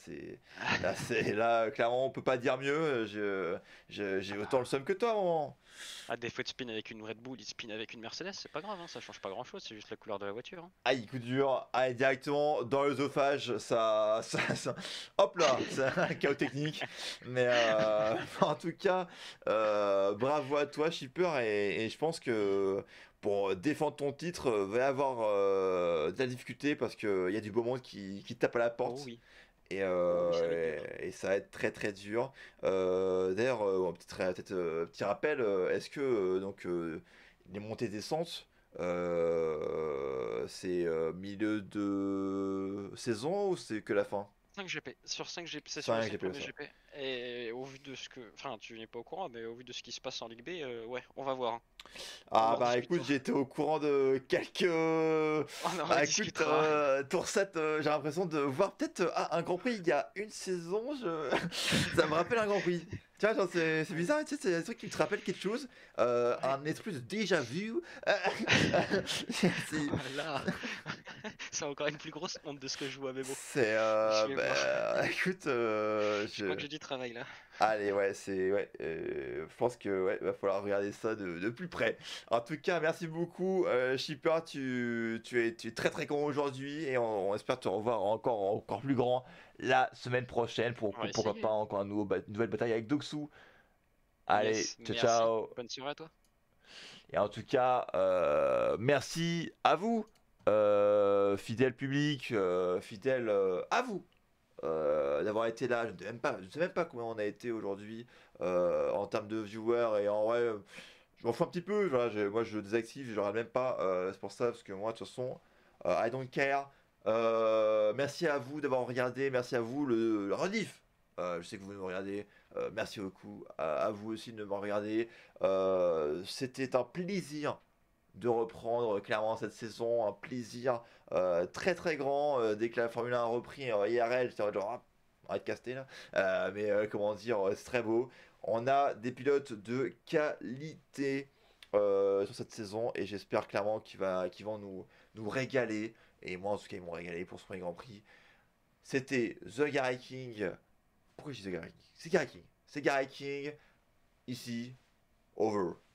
là, clairement, on peut pas dire mieux. J'ai autant le seum que toi, à un moment. Ah, des fois, de spin avec une Red Bull, il spin avec une Mercedes, c'est pas grave, hein, ça change pas grand chose, c'est juste la couleur de la voiture, hein. Aïe, coup dur. Aïe, directement dans l'œsophage. Hop là, c'est un chaos technique. Mais en tout cas, bravo à toi, Shipper. Et je pense que pour défendre ton titre, va y avoir de la difficulté parce qu'il y a du beau monde qui tape à la Oh porte. oui, Et, oh oui, ça va être dur. ça va être très très dur. D'ailleurs, petit rappel, est-ce que les montées-descentes, c'est milieu de saison ou c'est que la fin? 5 GP, sur 5 GP, c'est sur les 5 5 GP, premiers ça. GP. Et au vu de ce que. Enfin, tu n'es pas au courant, mais au vu de ce qui se passe en Ligue B, ouais, on va voir, hein. On Ah en bah écoute, discutera. j'étais au courant de quelques... On en Bah écoute, rediscutera. tour 7, j'ai l'impression de voir peut-être un Grand Prix il y a une saison, ça me rappelle un Grand Prix. Tu vois, genre c'est bizarre, tu sais, c'est un truc qui te rappelle quelque chose, Ouais. un esprit de déjà vu. Voilà. C'est encore une plus grosse honte de ce que je vois, mais bon, C'est je vais voir. bah, écoute, Je crois que j'ai du travail là. allez, ouais, je pense que ouais, va falloir regarder ça de plus près. En tout cas, merci beaucoup, Shipper. Tu es très très grand aujourd'hui et on espère te revoir encore plus grand la semaine prochaine On va pourquoi pas essayer. encore une nouvelle bataille avec Doksu. Allez, Yes, ciao merci. ciao. Bonne soirée à toi. Et en tout cas, merci à vous, fidèle public, fidèle à vous. D'avoir été là. Je ne sais même pas combien on a été aujourd'hui en termes de viewers et en vrai, je m'en fous un petit peu. Voilà, moi, je désactive, je regarde même pas. C'est pour ça, parce que moi, de toute façon, I don't care. Merci à vous d'avoir regardé, merci à vous le rediff. Je sais que vous nous regardez. Merci beaucoup à vous aussi de me regarder. C'était un plaisir de reprendre clairement cette saison, un plaisir très très grand. Dès que la Formule 1 a repris IRL, j'étais en mode genre, ah, arrête de caster là. Mais comment dire, c'est très beau. On a des pilotes de qualité sur cette saison et j'espère clairement qu'ils vont nous régaler. Et moi en tout cas, ils m'ont régalé pour ce premier Grand Prix. C'était The Gary King. Pourquoi je dis The Gary King? C'est Gary King. C'est Gary King. Ici, over.